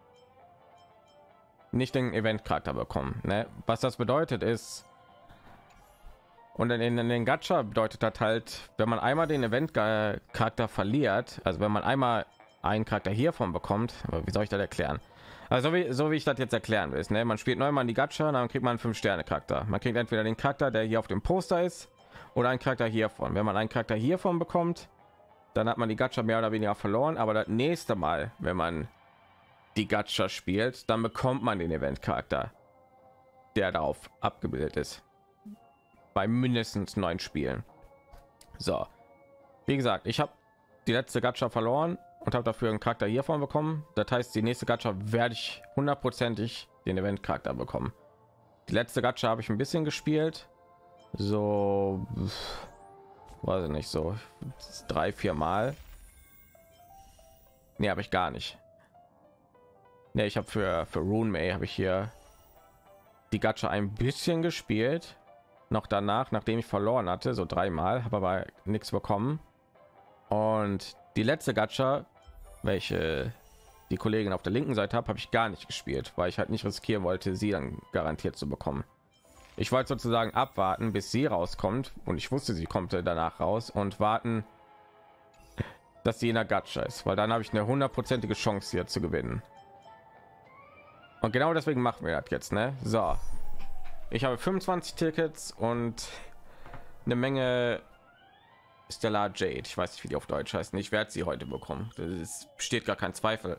nicht den Event Charakter bekommen. Ne? Was das bedeutet ist, und in, in den Gacha bedeutet das halt, wenn man einmal den Event Charakter verliert, also wenn man einmal einen Charakter hiervon bekommt, aber wie soll ich das erklären? Also wie, so wie ich das jetzt erklären will, ne? Man spielt neunmal die Gacha, dann kriegt man einen fünf Sterne Charakter. Man kriegt entweder den Charakter, der hier auf dem Poster ist, oder ein Charakter hiervon. Wenn man einen Charakter hiervon bekommt, dann hat man die Gacha mehr oder weniger verloren. Aber das nächste Mal, wenn man die Gacha spielt, dann bekommt man den Event Charakter, der darauf abgebildet ist, bei mindestens neun Spielen. So, wie gesagt, ich habe die letzte Gacha verloren und habe dafür einen Charakter hiervon bekommen. Das heißt, die nächste Gacha werde ich hundertprozentig den Event Charakter bekommen. Die letzte Gacha habe ich ein bisschen gespielt, so weiß ich nicht, so drei vier Mal. Nee, habe ich gar nicht. Nee, ich habe für für Rune May habe ich hier die Gacha ein bisschen gespielt, noch danach, nachdem ich verloren hatte, so dreimal, habe aber nichts bekommen. Und die letzte Gacha, welche die Kollegin auf der linken Seite habe, habe ich gar nicht gespielt, weil ich halt nicht riskieren wollte, sie dann garantiert zu bekommen. Ich wollte sozusagen abwarten, bis sie rauskommt, und ich wusste, sie kommt danach raus, und warten, dass sie in der Gacha ist, weil dann habe ich eine hundertprozentige Chance hier zu gewinnen. Und genau deswegen machen wir das jetzt, ne? So, ich habe fünfundzwanzig Tickets und eine Menge Stellar Jade. Ich weiß nicht, wie die auf Deutsch heißt. Ich werde sie heute bekommen. Es besteht gar kein Zweifel.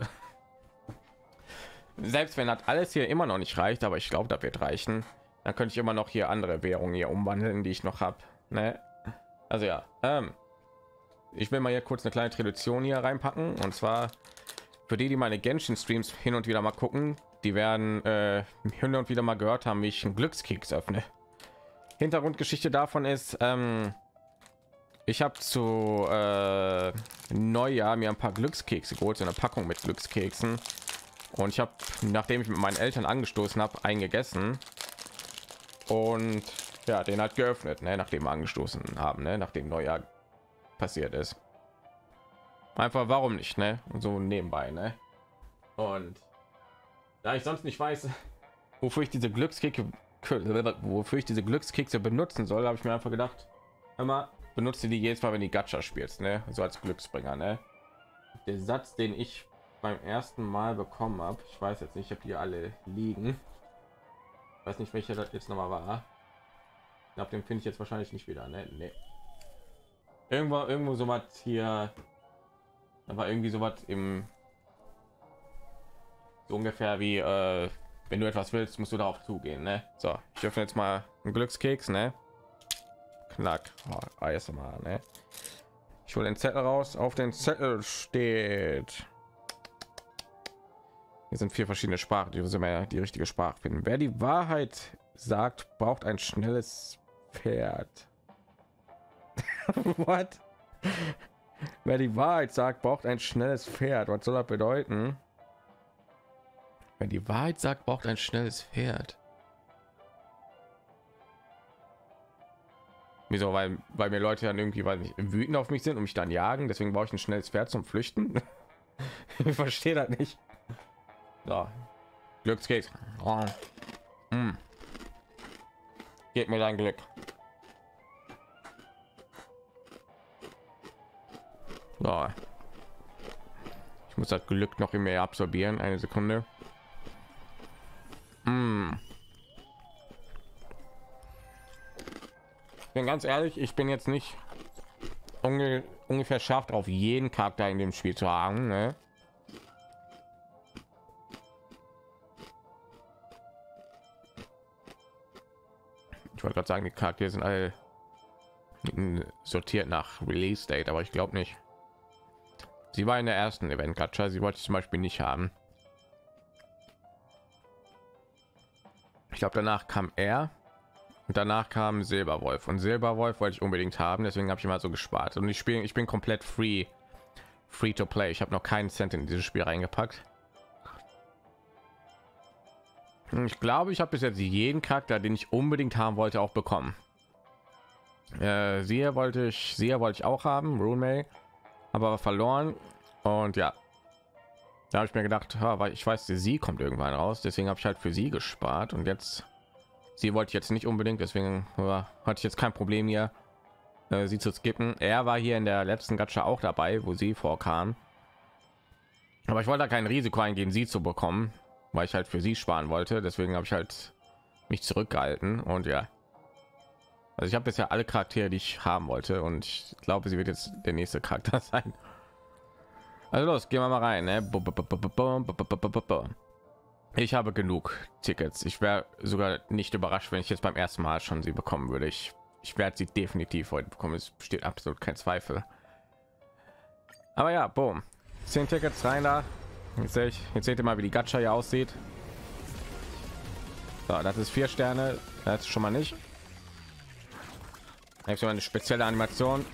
Selbst wenn das alles hier immer noch nicht reicht, aber ich glaube, das wird reichen. Dann könnte ich immer noch hier andere Währungen hier umwandeln, die ich noch habe. Ne? Also ja, ähm, ich will mal hier kurz eine kleine Tradition hier reinpacken. Und zwar für die, die meine Genshin Streams hin und wieder mal gucken, die werden äh, hin und wieder mal gehört haben, wie ich einen Glückskeks öffne. Hintergrundgeschichte davon ist, ähm, ich habe zu äh, Neujahr mir ein paar Glückskekse geholt, so eine Packung mit Glückskeksen. Und ich habe, nachdem ich mit meinen Eltern angestoßen habe, eingegessen. Und ja, den hat geöffnet, ne, nachdem wir angestoßen haben, ne, nachdem Neujahr passiert ist. Einfach, warum nicht, ne? So nebenbei, ne? Und da ich sonst nicht weiß, wofür ich diese Glückskekse, wofür ich diese Glückskekse benutzen soll, habe ich mir einfach gedacht, immer benutze die jedes Mal, wenn die Gacha spielst, ne? So als Glücksbringer, ne? Der Satz, den ich beim ersten Mal bekommen habe. Ich weiß jetzt nicht, ich habe die alle liegen. Ich weiß nicht, welcher das jetzt noch mal war. Ich glaube, den finde ich jetzt wahrscheinlich nicht wieder. Ne? Nee. Irgendwo, irgendwo so was hier. Da war irgendwie so was im so ungefähr wie äh, wenn du etwas willst, musst du darauf zugehen. Ne? So, ich öffne jetzt mal einen Glückskeks. Ne? Knack. Oh, erst mal, ne? Ich hole den Zettel raus. Auf den Zettel steht. Hier sind vier verschiedene Sprachen, die müssen wir die richtige Sprache finden. Wer die Wahrheit sagt, braucht ein schnelles Pferd. What? Wer die Wahrheit sagt, braucht ein schnelles Pferd. Was soll das bedeuten? Wer die Wahrheit sagt, braucht ein schnelles Pferd. Wieso? Weil, weil mir Leute dann irgendwie weil nicht wütend auf mich sind und mich dann jagen. Deswegen brauche ich ein schnelles Pferd zum Flüchten. Ich verstehe das nicht. So. Glückskeks. Oh. Mm. Gib mir dein Glück. So. Ich muss das Glück noch in mir absorbieren. Eine Sekunde. Mm. Ich bin ganz ehrlich, ich bin jetzt nicht unge ungefähr scharf auf jeden Charakter in dem Spiel zu haben. Ne? Ich wollte gerade sagen, die Charaktere sind alle sortiert nach Release Date, aber ich glaube nicht. Sie war in der ersten Event Gacha, sie wollte ich zum Beispiel nicht haben. Ich glaube, danach kam er und danach kam Silberwolf und Silberwolf wollte ich unbedingt haben, deswegen habe ich immer so gespart und ich spiele, ich bin komplett free, free to play. Ich habe noch keinen Cent in dieses Spiel reingepackt. Ich glaube, ich habe bis jetzt jeden Charakter, den ich unbedingt haben wollte, auch bekommen. Äh, sie wollte ich, sie wollte ich auch haben, Rune May, aber verloren. Und ja, da habe ich mir gedacht, ha, weil ich weiß, sie kommt irgendwann raus, deswegen habe ich halt für sie gespart. Und jetzt, sie wollte ich jetzt nicht unbedingt, deswegen ja, hatte ich jetzt kein Problem hier, äh, sie zu skippen. Er war hier in der letzten Gacha auch dabei, wo sie vorkam. Aber ich wollte da kein Risiko eingehen, sie zu bekommen, weil ich halt für sie sparen wollte. Deswegen habe ich halt mich zurückgehalten und ja, also ich habe bisher alle Charaktere, die ich haben wollte und ich glaube, sie wird jetzt der nächste Charakter sein. Also los, gehen wir mal rein. Ne? Ich habe genug Tickets. Ich wäre sogar nicht überrascht, wenn ich jetzt beim ersten Mal schon sie bekommen würde. Ich, ich werde sie definitiv heute bekommen. Es besteht absolut kein Zweifel. Aber ja, boom. zehn Tickets rein da. Jetzt sehe ich, jetzt seht ihr mal, wie die Gacha hier aussieht. So, das ist vier Sterne. Das ist schon mal nicht. Jetzt eine spezielle Animation.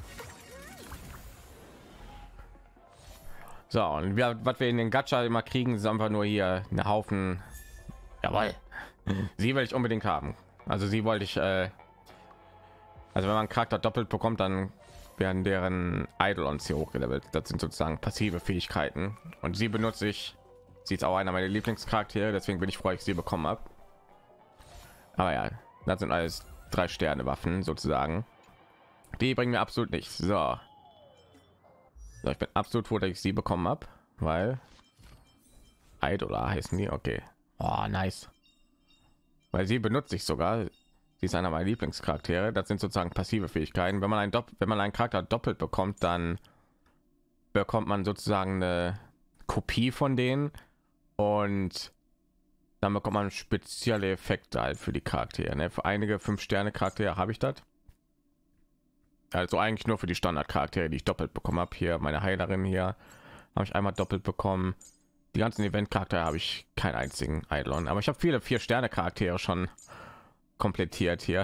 So, und wir, was wir in den Gacha immer kriegen, ist einfach nur hier eine Haufen. Jawohl. Sie will ich unbedingt haben. Also sie wollte ich. Äh, also wenn man einen Charakter doppelt bekommt, dann werden deren Eidolons hier hochgelevelt. Das sind sozusagen passive Fähigkeiten. Und sie benutze ich. Sie ist auch einer meiner Lieblingscharaktere, deswegen bin ich froh, ich sie bekommen habe. Aber ja, das sind alles drei Sterne Waffen sozusagen. Die bringen mir absolut nichts. So. So, ich bin absolut froh, dass ich sie bekommen habe, weil Idola heißen die. Okay. Oh, nice. Weil sie benutze ich sogar. Sie ist einer meiner Lieblingscharaktere. Das sind sozusagen passive Fähigkeiten. Wenn man ein Dopp wenn man einen Charakter doppelt bekommt, dann bekommt man sozusagen eine Kopie von denen und dann bekommt man spezielle Effekte halt für die Charaktere. Ne? Für einige fünf Sterne Charaktere habe ich das. Also eigentlich nur für die Standardcharaktere, die ich doppelt bekommen habe. Hier meine Heilerin hier habe ich einmal doppelt bekommen. Die ganzen Event-Charaktere habe ich keinen einzigen Eidolon, aber ich habe viele vier Sterne Charaktere schon komplettiert hier.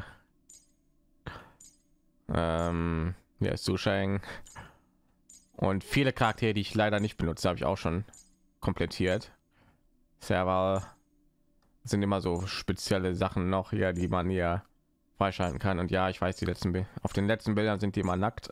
Ähm, ja, Susheng und viele Charaktere, die ich leider nicht benutze, habe ich auch schon komplettiert. Serval sind immer so spezielle Sachen noch hier, die man hier freischalten kann. Und ja, ich weiß, die letzten Bi auf den letzten Bildern sind die mal nackt.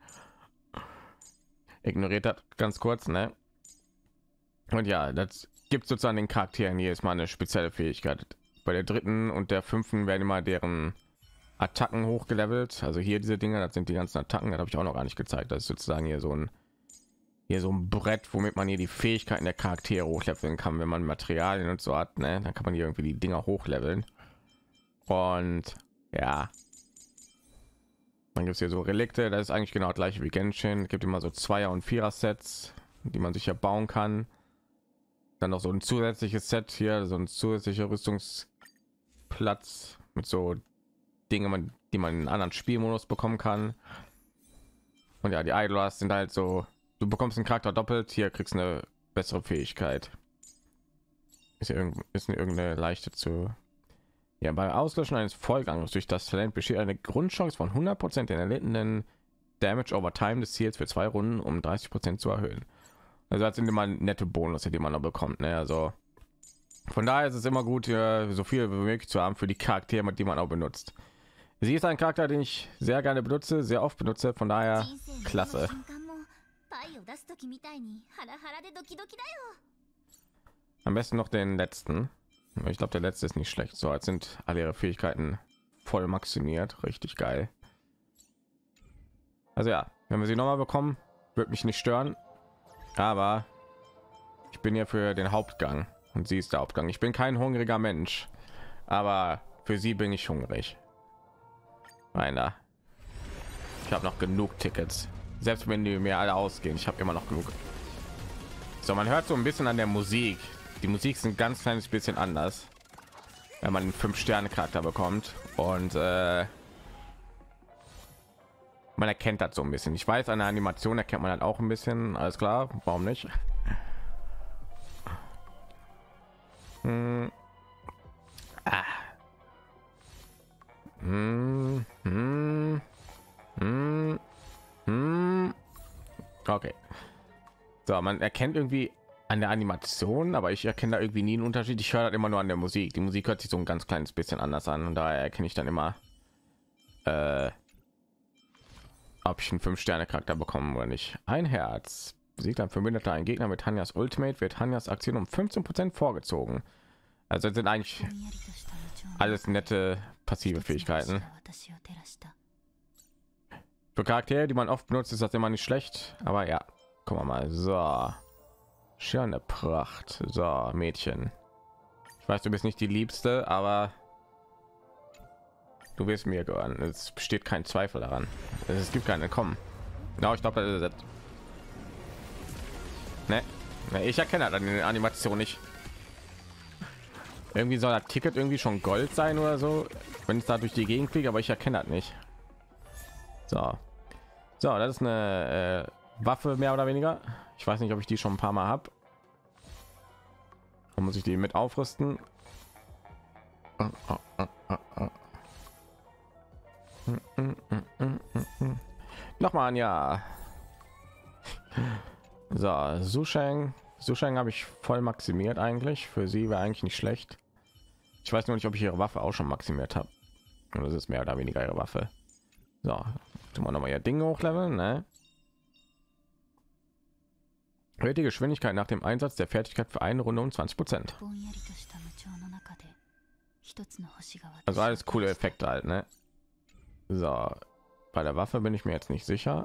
Ignoriert das ganz kurz, ne? Und ja, das gibt sozusagen den Charakteren hier ist mal eine spezielle Fähigkeit. Bei der dritten und der fünften werden immer deren Attacken hochgelevelt. Also hier diese Dinge, das sind die ganzen Attacken, das habe ich auch noch gar nicht gezeigt. Das ist sozusagen hier so ein hier so ein Brett, womit man hier die Fähigkeiten der Charaktere hochleveln kann, wenn man Materialien und so hat, ne? Dann kann man hier irgendwie die Dinger hochleveln. Und ja, dann gibt es hier so Relikte, das ist eigentlich genau das gleiche wie Genshin. Es gibt immer so Zweier- und Vierer-Sets, die man sich ja bauen kann. Dann noch so ein zusätzliches Set hier, so ein zusätzlicher Rüstungsplatz mit so Dinge, die man in einen anderen Spielmodus bekommen kann. Und ja, die Idlers sind halt so, du bekommst einen Charakter doppelt, hier kriegst eine bessere Fähigkeit. Ist ja irgend, ist irgendeine leichte zu. Ja, beim Auslöschen eines Vollgangs durch das Talent besteht eine Grundchance von hundert Prozent den erlittenen Damage over Time des Ziels für zwei Runden um dreißig Prozent zu erhöhen. Also das sind immer nette Bonus, die man noch bekommt. Ne? Also von daher ist es immer gut, hier so viel wie möglich zu haben für die Charaktere, die man auch benutzt. Sie ist ein Charakter, den ich sehr gerne benutze, sehr oft benutze. Von daher klasse. Am besten noch den letzten. Ich glaube, der letzte ist nicht schlecht. So, jetzt sind alle ihre Fähigkeiten voll maximiert. Richtig geil. Also ja, wenn wir sie noch mal bekommen, wird mich nicht stören. Aber ich bin ja für den Hauptgang und sie ist der Hauptgang. Ich bin kein hungriger Mensch, aber für sie bin ich hungrig. Meiner. Ich habe noch genug Tickets. Selbst wenn die mir alle ausgehen, ich habe immer noch genug. So, man hört so ein bisschen an der Musik. Die Musik ist ein ganz kleines bisschen anders, wenn man einen fünf Sterne Charakter bekommt und äh, man erkennt das so ein bisschen. Ich weiß, an der Animation erkennt man halt auch ein bisschen. Alles klar, warum nicht? Hm. Ah. Hm. Hm. Hm. Hm. Okay. So, man erkennt irgendwie an der Animation, aber ich erkenne da irgendwie nie einen Unterschied. Ich höre das immer nur an der Musik. Die Musik hört sich so ein ganz kleines bisschen anders an und daher erkenne ich dann immer, äh, ob ich einen fünf Sterne Charakter bekommen oder nicht. Ein Herz besiegt ein Verbündeter ein Gegner mit Hanyas Ultimate, wird Hanyas Aktion um fünfzehn Prozent vorgezogen. Also das sind eigentlich alles nette passive Fähigkeiten. Für Charaktere, die man oft benutzt, ist das immer nicht schlecht. Aber ja, gucken wir mal. So, schöne Pracht. So, Mädchen. Ich weiß, du bist nicht die Liebste, aber du wirst mir gehören. Es besteht kein Zweifel daran. Es gibt keine Kommen. Ja, ich glaube, das ist ne? Ne, ich erkenne dann die Animation nicht. Irgendwie soll das Ticket irgendwie schon Gold sein oder so, wenn es da durch die Gegend fliegt, aber ich erkenne das nicht. So, so, das ist eine äh, Waffe mehr oder weniger. Ich weiß nicht, ob ich die schon ein paar Mal habe. Dann muss ich die mit aufrüsten. Oh, oh, oh, oh, oh. Mm, mm, mm, mm, mm. Nochmal ein Jahr. So, Susheng. Susheng habe ich voll maximiert eigentlich. Für sie wäre eigentlich nicht schlecht. Ich weiß nur nicht, ob ich ihre Waffe auch schon maximiert habe. Das ist mehr oder weniger ihre Waffe. So, tun wir noch mal ihr Ding hochleveln, ne? Erhöht die Geschwindigkeit nach dem Einsatz der Fertigkeit für eine Runde um zwanzig Prozent. Also alles coole Effekte halt, ne? So, bei der Waffe bin ich mir jetzt nicht sicher.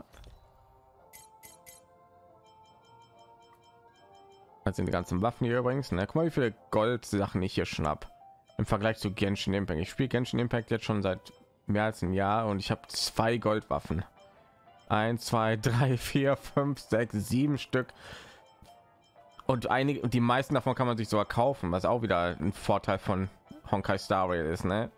Das sind die ganzen Waffen hier übrigens, ne? Guck mal, wie viele Gold-Sachen ich hier schnapp im Vergleich zu Genshin Impact. Ich spiele Genshin Impact jetzt schon seit mehr als ein Jahr und ich habe zwei Goldwaffen. Eins, zwei, drei, vier, fünf, sechs, sieben Stück. Und einige und die meisten davon kann man sich sogar kaufen, was auch wieder ein Vorteil von Honkai Star Rail ist, ne?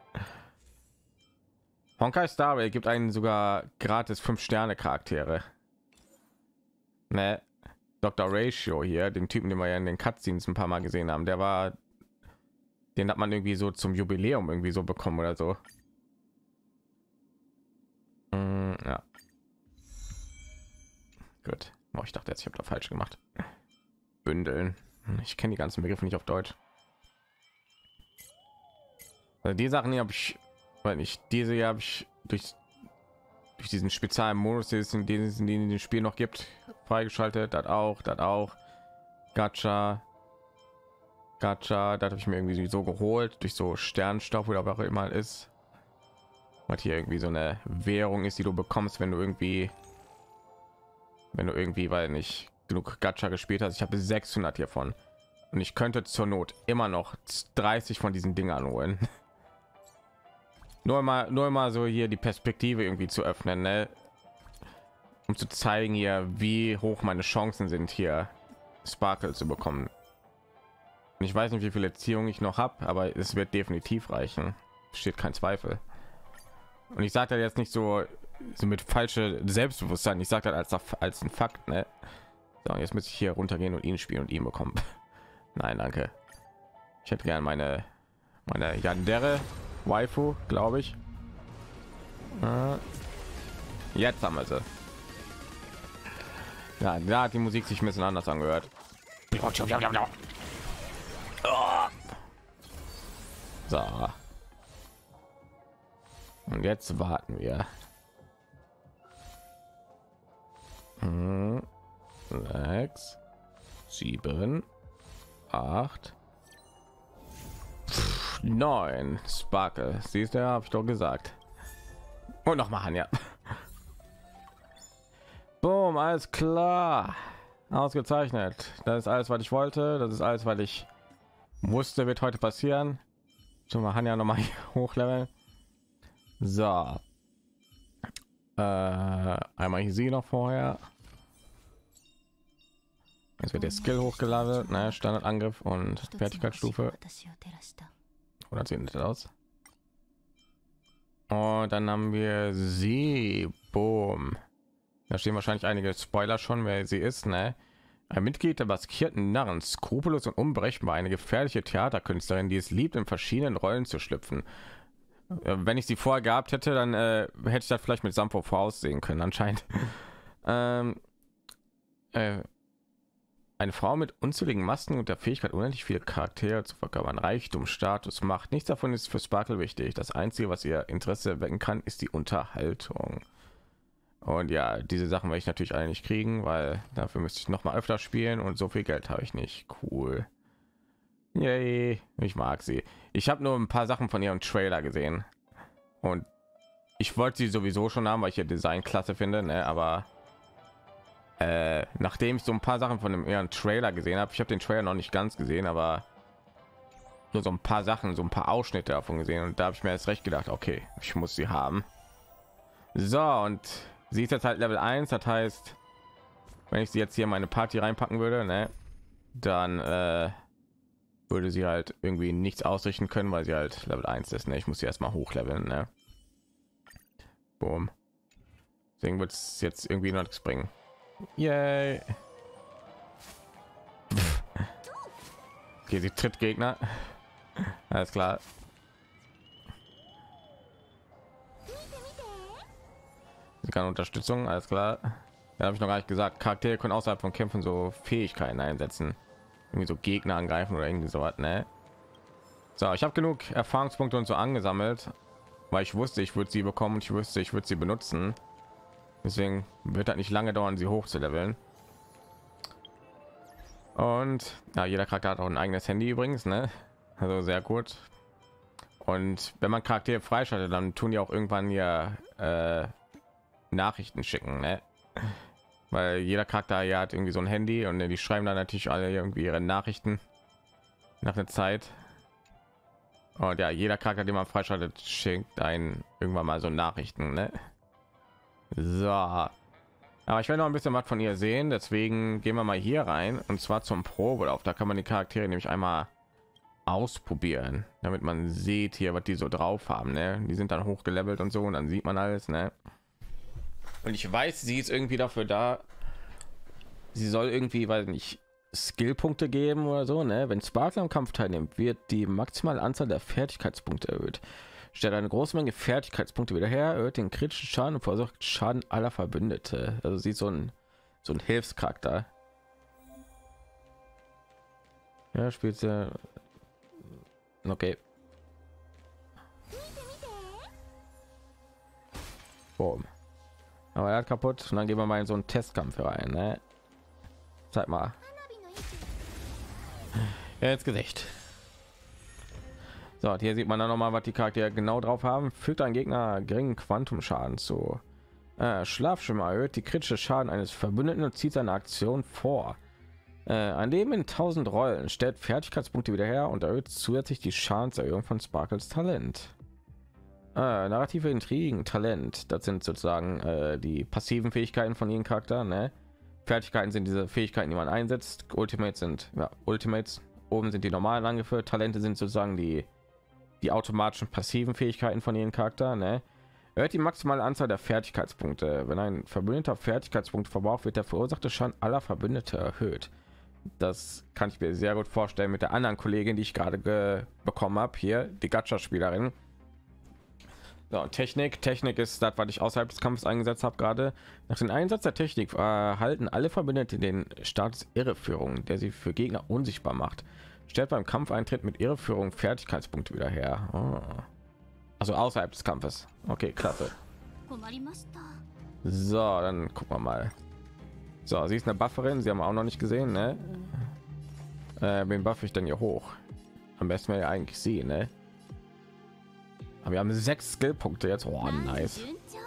Honkai Star Rail gibt einen sogar gratis fünf Sterne Charaktere. Ne? Doktor Ratio hier, den Typen, den wir ja in den Cutscenes ein paar Mal gesehen haben, der war, den hat man irgendwie so zum Jubiläum irgendwie so bekommen oder so. Mm, ja. Gut. Oh, ich dachte jetzt, ich habe da falsch gemacht. Bündeln. Ich kenne die ganzen Begriffe nicht auf Deutsch. Also die Sachen hier habe ich, weil nicht diese hier habe ich durch durch diesen speziellen Modus, den es in dem Spiel noch gibt, freigeschaltet. Das auch, das auch. Gacha, Gacha, das habe ich mir irgendwie so geholt durch so Sternstoff oder was auch immer ist. Was hier irgendwie so eine Währung ist, die du bekommst, wenn du irgendwie, wenn du irgendwie, weil nicht genug Gacha gespielt hast. Ich habe sechshundert hiervon und ich könnte zur Not immer noch dreißig von diesen Dingern holen. Nur mal, nur mal so hier die Perspektive irgendwie zu öffnen, ne? Um zu zeigen hier, wie hoch meine Chancen sind, hier Sparkle zu bekommen. Und ich weiß nicht, wie viele Erziehung ich noch habe, aber es wird definitiv reichen. Steht kein Zweifel. Und ich sage da jetzt nicht so, so mit falsche Selbstbewusstsein. Ich sage das als, als ein Fakt. Ne? So, jetzt muss ich hier runtergehen und ihn spielen und ihn bekommen. Nein, danke. Ich hätte gerne meine meine Yandere Waifu, glaube ich. Äh, jetzt haben wir sie. Ja, da hat die Musik sich ein bisschen anders angehört. So. Und jetzt warten wir. Hm. Sechs, sieben, acht, neun. Sparkle. Siehst du, habe ich doch gesagt. Und noch machen, ja. Boom, alles klar. Ausgezeichnet. Das ist alles, was ich wollte. Das ist alles, was ich wusste, wird heute passieren. Schon mal Hanja noch mal hochleveln. So. Äh, einmal hier sie noch vorher. Jetzt wird der Skill hochgeladen, ne? Standardangriff und Fertigkeitsstufe. Oder sieht das aus? Und dann haben wir sie. Boom. Da stehen wahrscheinlich einige Spoiler schon, wer sie ist, ne? Ein Mitglied der maskierten Narren, skrupellos und unberechenbar, eine gefährliche Theaterkünstlerin, die es liebt, in verschiedenen Rollen zu schlüpfen. Wenn ich sie vorher gehabt hätte, dann äh, hätte ich das vielleicht mit Sampo voraussehen können, anscheinend. ähm, äh, eine Frau mit unzähligen Masken und der Fähigkeit, unendlich viele Charaktere zu verkörpern, Reichtum, Status, Macht. Nichts davon ist für Sparkle wichtig. Das Einzige, was ihr Interesse wecken kann, ist die Unterhaltung. Und ja, diese Sachen werde ich natürlich alle nicht kriegen, weil dafür müsste ich noch mal öfter spielen und so viel Geld habe ich nicht. Cool. Yay, ich mag sie. Ich habe nur ein paar Sachen von ihrem Trailer gesehen und ich wollte sie sowieso schon haben, weil ich ihr Design klasse finde, ne? Aber äh, nachdem ich so ein paar Sachen von dem ihren Trailer gesehen habe, ich habe den Trailer noch nicht ganz gesehen, aber nur so ein paar Sachen, so ein paar Ausschnitte davon gesehen und da habe ich mir jetzt recht gedacht, okay, ich muss sie haben. So, und sie ist jetzt halt Level eins, das heißt, wenn ich sie jetzt hier in meine Party reinpacken würde, ne, dann äh, würde sie halt irgendwie nichts ausrichten können, weil sie halt Level eins ist. Ne? Ich muss sie erstmal hochleveln. Ne? Boom. Deswegen wird es jetzt irgendwie noch nichts bringen. Yay. Okay, sie tritt Gegner. Alles klar. Sie kann Unterstützung, alles klar. Da habe ich noch gar nicht gesagt. Charaktere können außerhalb von Kämpfen so Fähigkeiten einsetzen. Irgendwie so Gegner angreifen oder irgendwie so was, ne? So, ich habe genug Erfahrungspunkte und so angesammelt, weil ich wusste, ich würde sie bekommen und ich wusste, ich würde sie benutzen. Deswegen wird das nicht lange dauern, sie hoch zu leveln. Und ja, jeder Charakter hat auch ein eigenes Handy übrigens, ne? Also sehr gut. Und wenn man Charaktere freischaltet, dann tun die auch irgendwann ja äh, Nachrichten schicken, ne? Weil jeder Charakter ja hat irgendwie so ein Handy und die schreiben dann natürlich alle irgendwie ihre Nachrichten nach einer Zeit. Und ja, jeder Charakter, den man freischaltet, schickt einen irgendwann mal so Nachrichten, ne? So, aber ich werde noch ein bisschen was von ihr sehen, deswegen gehen wir mal hier rein und zwar zum Probelauf. Da kann man die Charaktere nämlich einmal ausprobieren, damit man sieht hier, was die so drauf haben, ne? Die sind dann hochgelevelt und so und dann sieht man alles, ne? Und ich weiß, sie ist irgendwie dafür da, sie soll irgendwie, weil nicht Skillpunkte geben oder so, ne? Wenn Sparkle am Kampf teilnimmt, wird die maximale Anzahl der Fertigkeitspunkte erhöht. Stellt eine große Menge Fertigkeitspunkte wieder her, erhöht den kritischen Schaden und versucht Schaden aller Verbündete. Also sie ist so ein so ein Hilfscharakter. Ja, spielt sie. Okay. Boom. Aber er hat kaputt und dann gehen wir mal in so einen Testkampf rein, ne? Zeig mal. Ja, ins Gesicht. So, hier sieht man dann noch mal, was die Charaktere genau drauf haben. Fügt ein Gegner geringen Quantumschaden zu. Äh, Schlafschimmer erhöht die kritische Schaden eines Verbündeten und zieht seine Aktion vor. Äh, ein Leben in tausend Rollen stellt Fertigkeitspunkte wieder her und erhöht zusätzlich die Schadenserhöhung von Sparkles Talent. Äh, narrative Intrigen, Talent, das sind sozusagen äh, die passiven Fähigkeiten von jedem Charakter. Ne? Fertigkeiten sind diese Fähigkeiten, die man einsetzt. Ultimates sind ja, Ultimates. Oben sind die normalen angeführt. Talente sind sozusagen die die automatischen passiven Fähigkeiten von jedem Charakter. Ne? Erhöht die maximale Anzahl der Fertigkeitspunkte. Wenn ein Verbündeter Fertigkeitspunkte verbraucht, wird der verursachte Schaden aller Verbündete erhöht. Das kann ich mir sehr gut vorstellen mit der anderen Kollegin, die ich gerade bekommen habe. Hier die Gacha-Spielerin. So, Technik. Technik ist das, was ich außerhalb des Kampfes eingesetzt habe gerade. Nach dem Einsatz der Technik erhalten alle Verbündeten den Status Irreführung, der sie für Gegner unsichtbar macht. Stellt beim Kampfeintritt mit Irreführung Fertigkeitspunkte wieder her. Oh. Also außerhalb des Kampfes. Okay, klasse. So, dann gucken wir mal. So, sie ist eine Bufferin. Sie haben wir auch noch nicht gesehen, ne? Äh, wen buffe ich denn hier hoch? Am besten wäre ja eigentlich sie, ne? Aber wir haben sechs Skillpunkte jetzt. Oh, nice.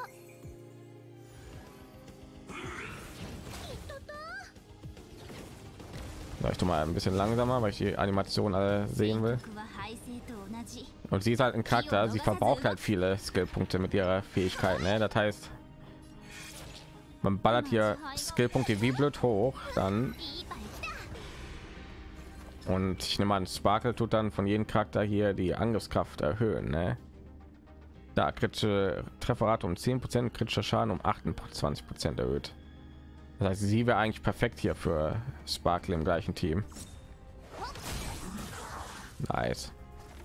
Ich tu mal ein bisschen langsamer, weil ich die Animation alle sehen will. Und sie ist halt ein Charakter. Sie verbraucht halt viele Skillpunkte mit ihrer Fähigkeit. Ne? Das heißt, man ballert hier Skillpunkte wie blöd hoch, dann und ich nehme an, Sparkle tut dann von jedem Charakter hier die Angriffskraft erhöhen. Ne? Da kritische Trefferrate um zehn Prozent, kritischer Schaden um achtundzwanzig Prozent erhöht. Das heißt, sie wäre eigentlich perfekt hier für Sparkle im gleichen Team. Nice.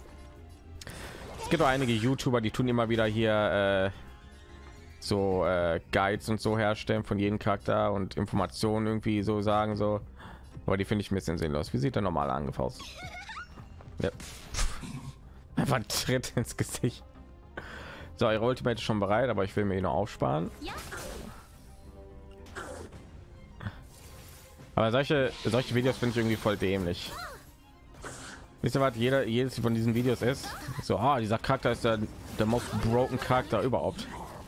Es gibt auch einige YouTuber, die tun immer wieder hier äh, so äh, Guides und so herstellen von jedem Charakter und Informationen irgendwie so sagen so. Aber die finde ich ein bisschen sinnlos. Wie sieht der normale Angriff aus? Ja. Einfach ein Tritt ins Gesicht. So, ihre Ultimate ist schon bereit, aber ich will mir ihn noch aufsparen. Aber solche solche Videos finde ich irgendwie voll dämlich. Wisst ihr, was jeder jedes von diesen Videos ist? So, ah, dieser Charakter ist der, der most broken Charakter überhaupt.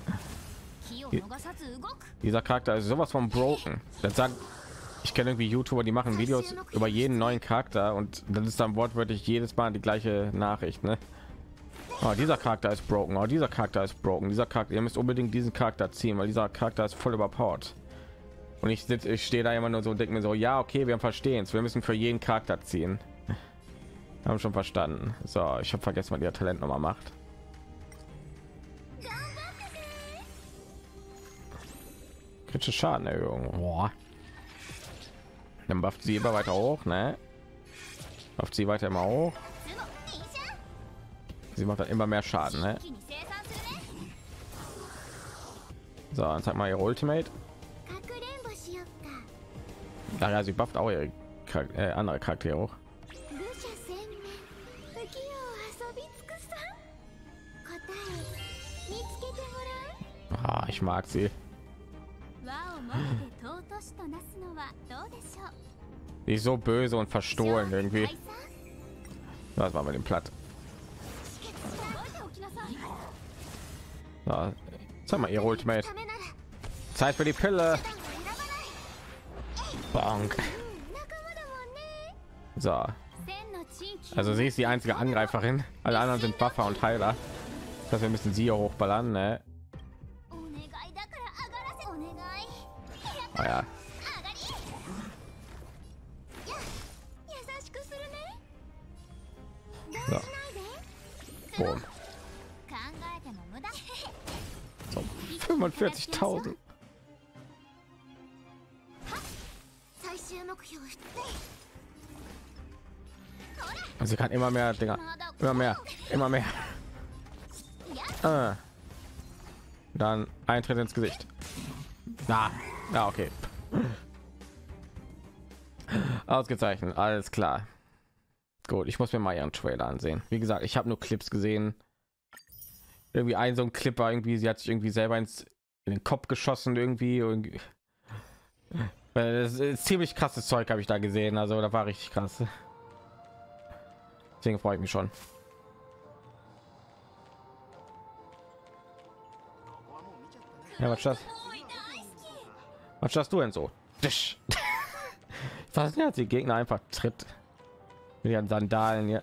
Dieser Charakter ist sowas von broken. Das sagt, ich kenne irgendwie YouTuber, die machen Videos über jeden neuen Charakter und dann ist dann wortwörtlich jedes Mal die gleiche Nachricht. Ne? Oh, dieser Charakter ist broken. Oh, dieser Charakter ist broken. Dieser Charakter, ihr müsst unbedingt diesen Charakter ziehen, weil dieser Charakter ist voll überpowered. Und ich sitze, ich stehe da immer nur so und denke mir so, ja, okay, wir verstehen es. Wir müssen für jeden Charakter ziehen. Wir haben schon verstanden. So, ich habe vergessen, was ihr Talent noch mal macht. Kritische Schadenerhöhung. Boah. Dann bufft sie immer weiter hoch, ne? Bufft sie weiter immer hoch. Sie macht dann immer mehr Schaden, ne? So, dann zeig mal ihre Ultimate. Ja, ja, sie bufft auch ihre Charak äh, andere Charaktere hoch. Ah, ich mag sie. Die ist so böse und verstohlen irgendwie. Das war mit dem Platt. So, sag mal ihre Ultimate. Zeit für die Pille. Bonk. So. Also sie ist die einzige Angreiferin. Alle anderen sind Buffer und Heiler. Das wir müssen sie hier hochballern, ne? Ah, ja. So. Boom. So. fünfundvierzigtausend. Sie kann immer mehr Dinger, immer mehr, immer mehr. Ah. Dann Eintritt ins Gesicht. Na, ja, okay. Ausgezeichnet, alles klar. Gut, ich muss mir mal ihren Trailer ansehen. Wie gesagt, ich habe nur Clips gesehen. Irgendwie ein so ein Clip war irgendwie, sie hat sich irgendwie selber ins in den Kopf geschossen irgendwie. irgendwie. Das ist ziemlich krasses Zeug habe ich da gesehen, also da war richtig krass. Deswegen freue ich mich schon. Ja, was ist das? Was schaust du denn so? Was hat die Gegner einfach tritt mit ihren Sandalen hier?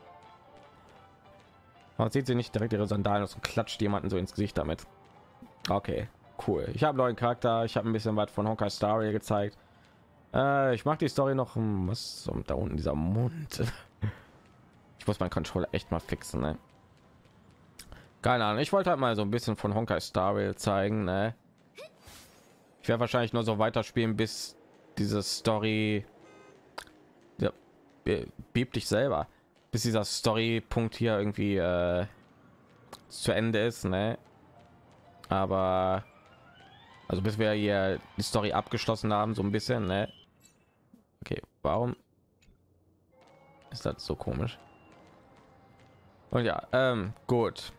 Man sieht sie nicht direkt ihre Sandalen aus und klatscht jemanden so ins Gesicht damit. Okay, cool. Ich habe neuen Charakter. Ich habe ein bisschen was von Honkai Star Rail gezeigt. Äh, ich mache die Story noch. Was so, da unten dieser Mund. Ich muss meinen Controller echt mal fixen. Ne? Keine Ahnung. Ich wollte halt mal so ein bisschen von Honkai Star Rail zeigen. Ne? Ich werde wahrscheinlich nur so weiterspielen, bis diese Story. Ja, bebt dich selber. Bis dieser Story-Punkt hier irgendwie äh, zu Ende ist, ne? Aber also bis wir hier die Story abgeschlossen haben, so ein bisschen, ne? Okay, warum ist das so komisch? Und ja, ähm, gut.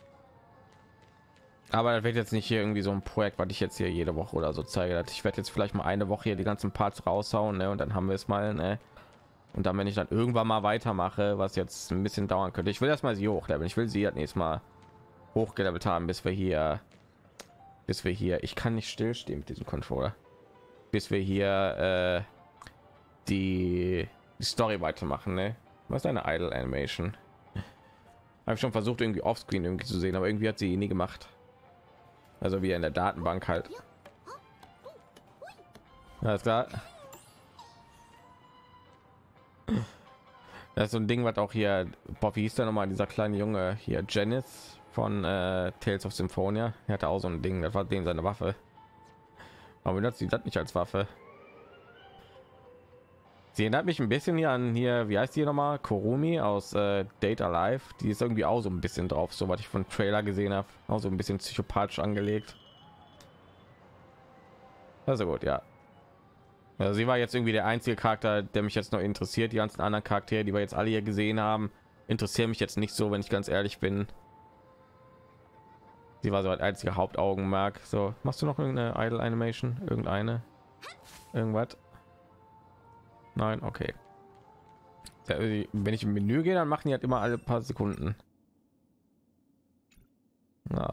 Aber das wird jetzt nicht hier irgendwie so ein Projekt, was ich jetzt hier jede Woche oder so zeige. Ich werde jetzt vielleicht mal eine Woche hier die ganzen Parts raushauen, ne? Und dann haben wir es mal, ne? Und dann, wenn ich dann irgendwann mal weitermache, was jetzt ein bisschen dauern könnte, ich will erstmal sie hochleveln. Ich will sie das nächste Mal hochgelevelt haben, bis wir hier, bis wir hier, ich kann nicht stillstehen mit diesem Controller, bis wir hier äh, die, die Story weitermachen. Ne? Was ist eine Idle Animation? Habe ich schon versucht, irgendwie offscreen irgendwie zu sehen, aber irgendwie hat sie nie gemacht. Also wie in der Datenbank halt. Alles klar. Das ist so ein Ding, was auch hier, Bob, wie hieß der nochmal, dieser kleine Junge hier, Janice von äh, Tales of Symphonia. Er hatte auch so ein Ding, das war dem seine Waffe. Aber benutzt sie das nicht als Waffe? Sie erinnert mich ein bisschen hier an hier, wie heißt die nochmal, Kurumi aus äh, Data Life. Die ist irgendwie auch so ein bisschen drauf, so was ich von Trailer gesehen habe, auch so ein bisschen psychopathisch angelegt. Also gut, ja. Also sie war jetzt irgendwie der einzige Charakter, der mich jetzt noch interessiert. Die ganzen anderen Charaktere, die wir jetzt alle hier gesehen haben, interessieren mich jetzt nicht so, wenn ich ganz ehrlich bin. Sie war so ein einziger Hauptaugenmerk. So, machst du noch irgendeine Idle Animation? Irgendeine? Irgendwas? Nein, okay. Wenn ich im Menü gehe, dann machen die halt immer alle paar Sekunden. Na.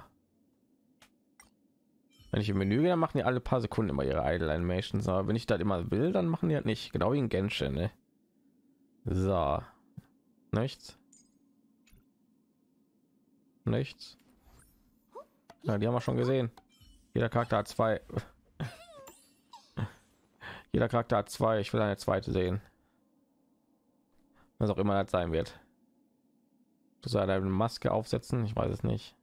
Wenn ich im Menü gehe, dann machen die alle paar Sekunden immer ihre Idle Animations. Aber wenn ich das immer will, dann machen die halt nicht. Genau wie in Genshin, ne? So. Nichts. Nichts. Ja, die haben wir schon gesehen. Jeder Charakter hat zwei. Jeder Charakter hat zwei. Ich will eine zweite sehen. Was auch immer das sein wird. Du sollst eine Maske aufsetzen. Ich weiß es nicht.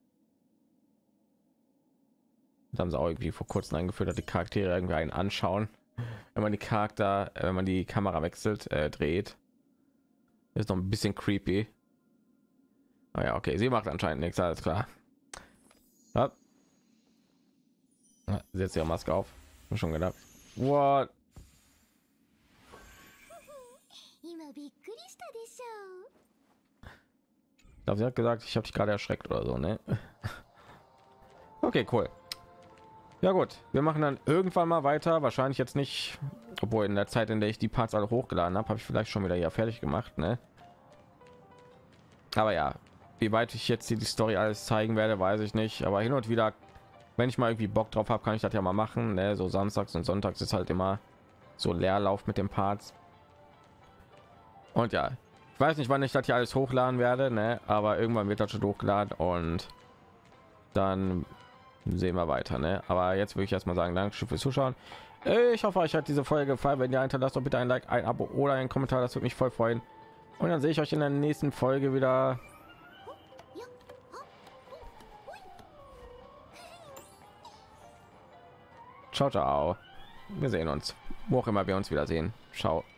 Das haben sie auch irgendwie vor kurzem eingeführt, dass die Charaktere irgendwie einen anschauen, wenn man die Charakter, äh, wenn man die Kamera wechselt, äh, dreht. Ist noch ein bisschen creepy. Ah ja, okay, sie macht anscheinend nichts, alles klar. Ja. Setzt ihre Maske auf. Hab schon gedacht. What? Ich glaube, sie hat gesagt, ich habe dich gerade erschreckt oder so, ne? Okay, cool. Ja gut, wir machen dann irgendwann mal weiter. Wahrscheinlich jetzt nicht, obwohl in der Zeit, in der ich die Parts alle hochgeladen habe, habe ich vielleicht schon wieder hier fertig gemacht, ne? Aber ja, wie weit ich jetzt hier die Story alles zeigen werde, weiß ich nicht. Aber hin und wieder, wenn ich mal irgendwie Bock drauf habe, kann ich das ja mal machen, ne? So samstags und sonntags ist halt immer so Leerlauf mit den Parts. Und ja, ich weiß nicht, wann ich das hier alles hochladen werde, ne? Aber irgendwann wird das schon hochgeladen und dann sehen wir weiter, ne? Aber jetzt würde ich erstmal sagen, danke schön fürs Zuschauen. Ich hoffe, euch hat diese Folge gefallen. Wenn ihr hinterlasst, doch bitte ein Like, ein Abo oder einen Kommentar, das würde mich voll freuen. Und dann sehe ich euch in der nächsten Folge wieder. Ciao, ciao. Wir sehen uns, wo auch immer wir uns wiedersehen. Ciao.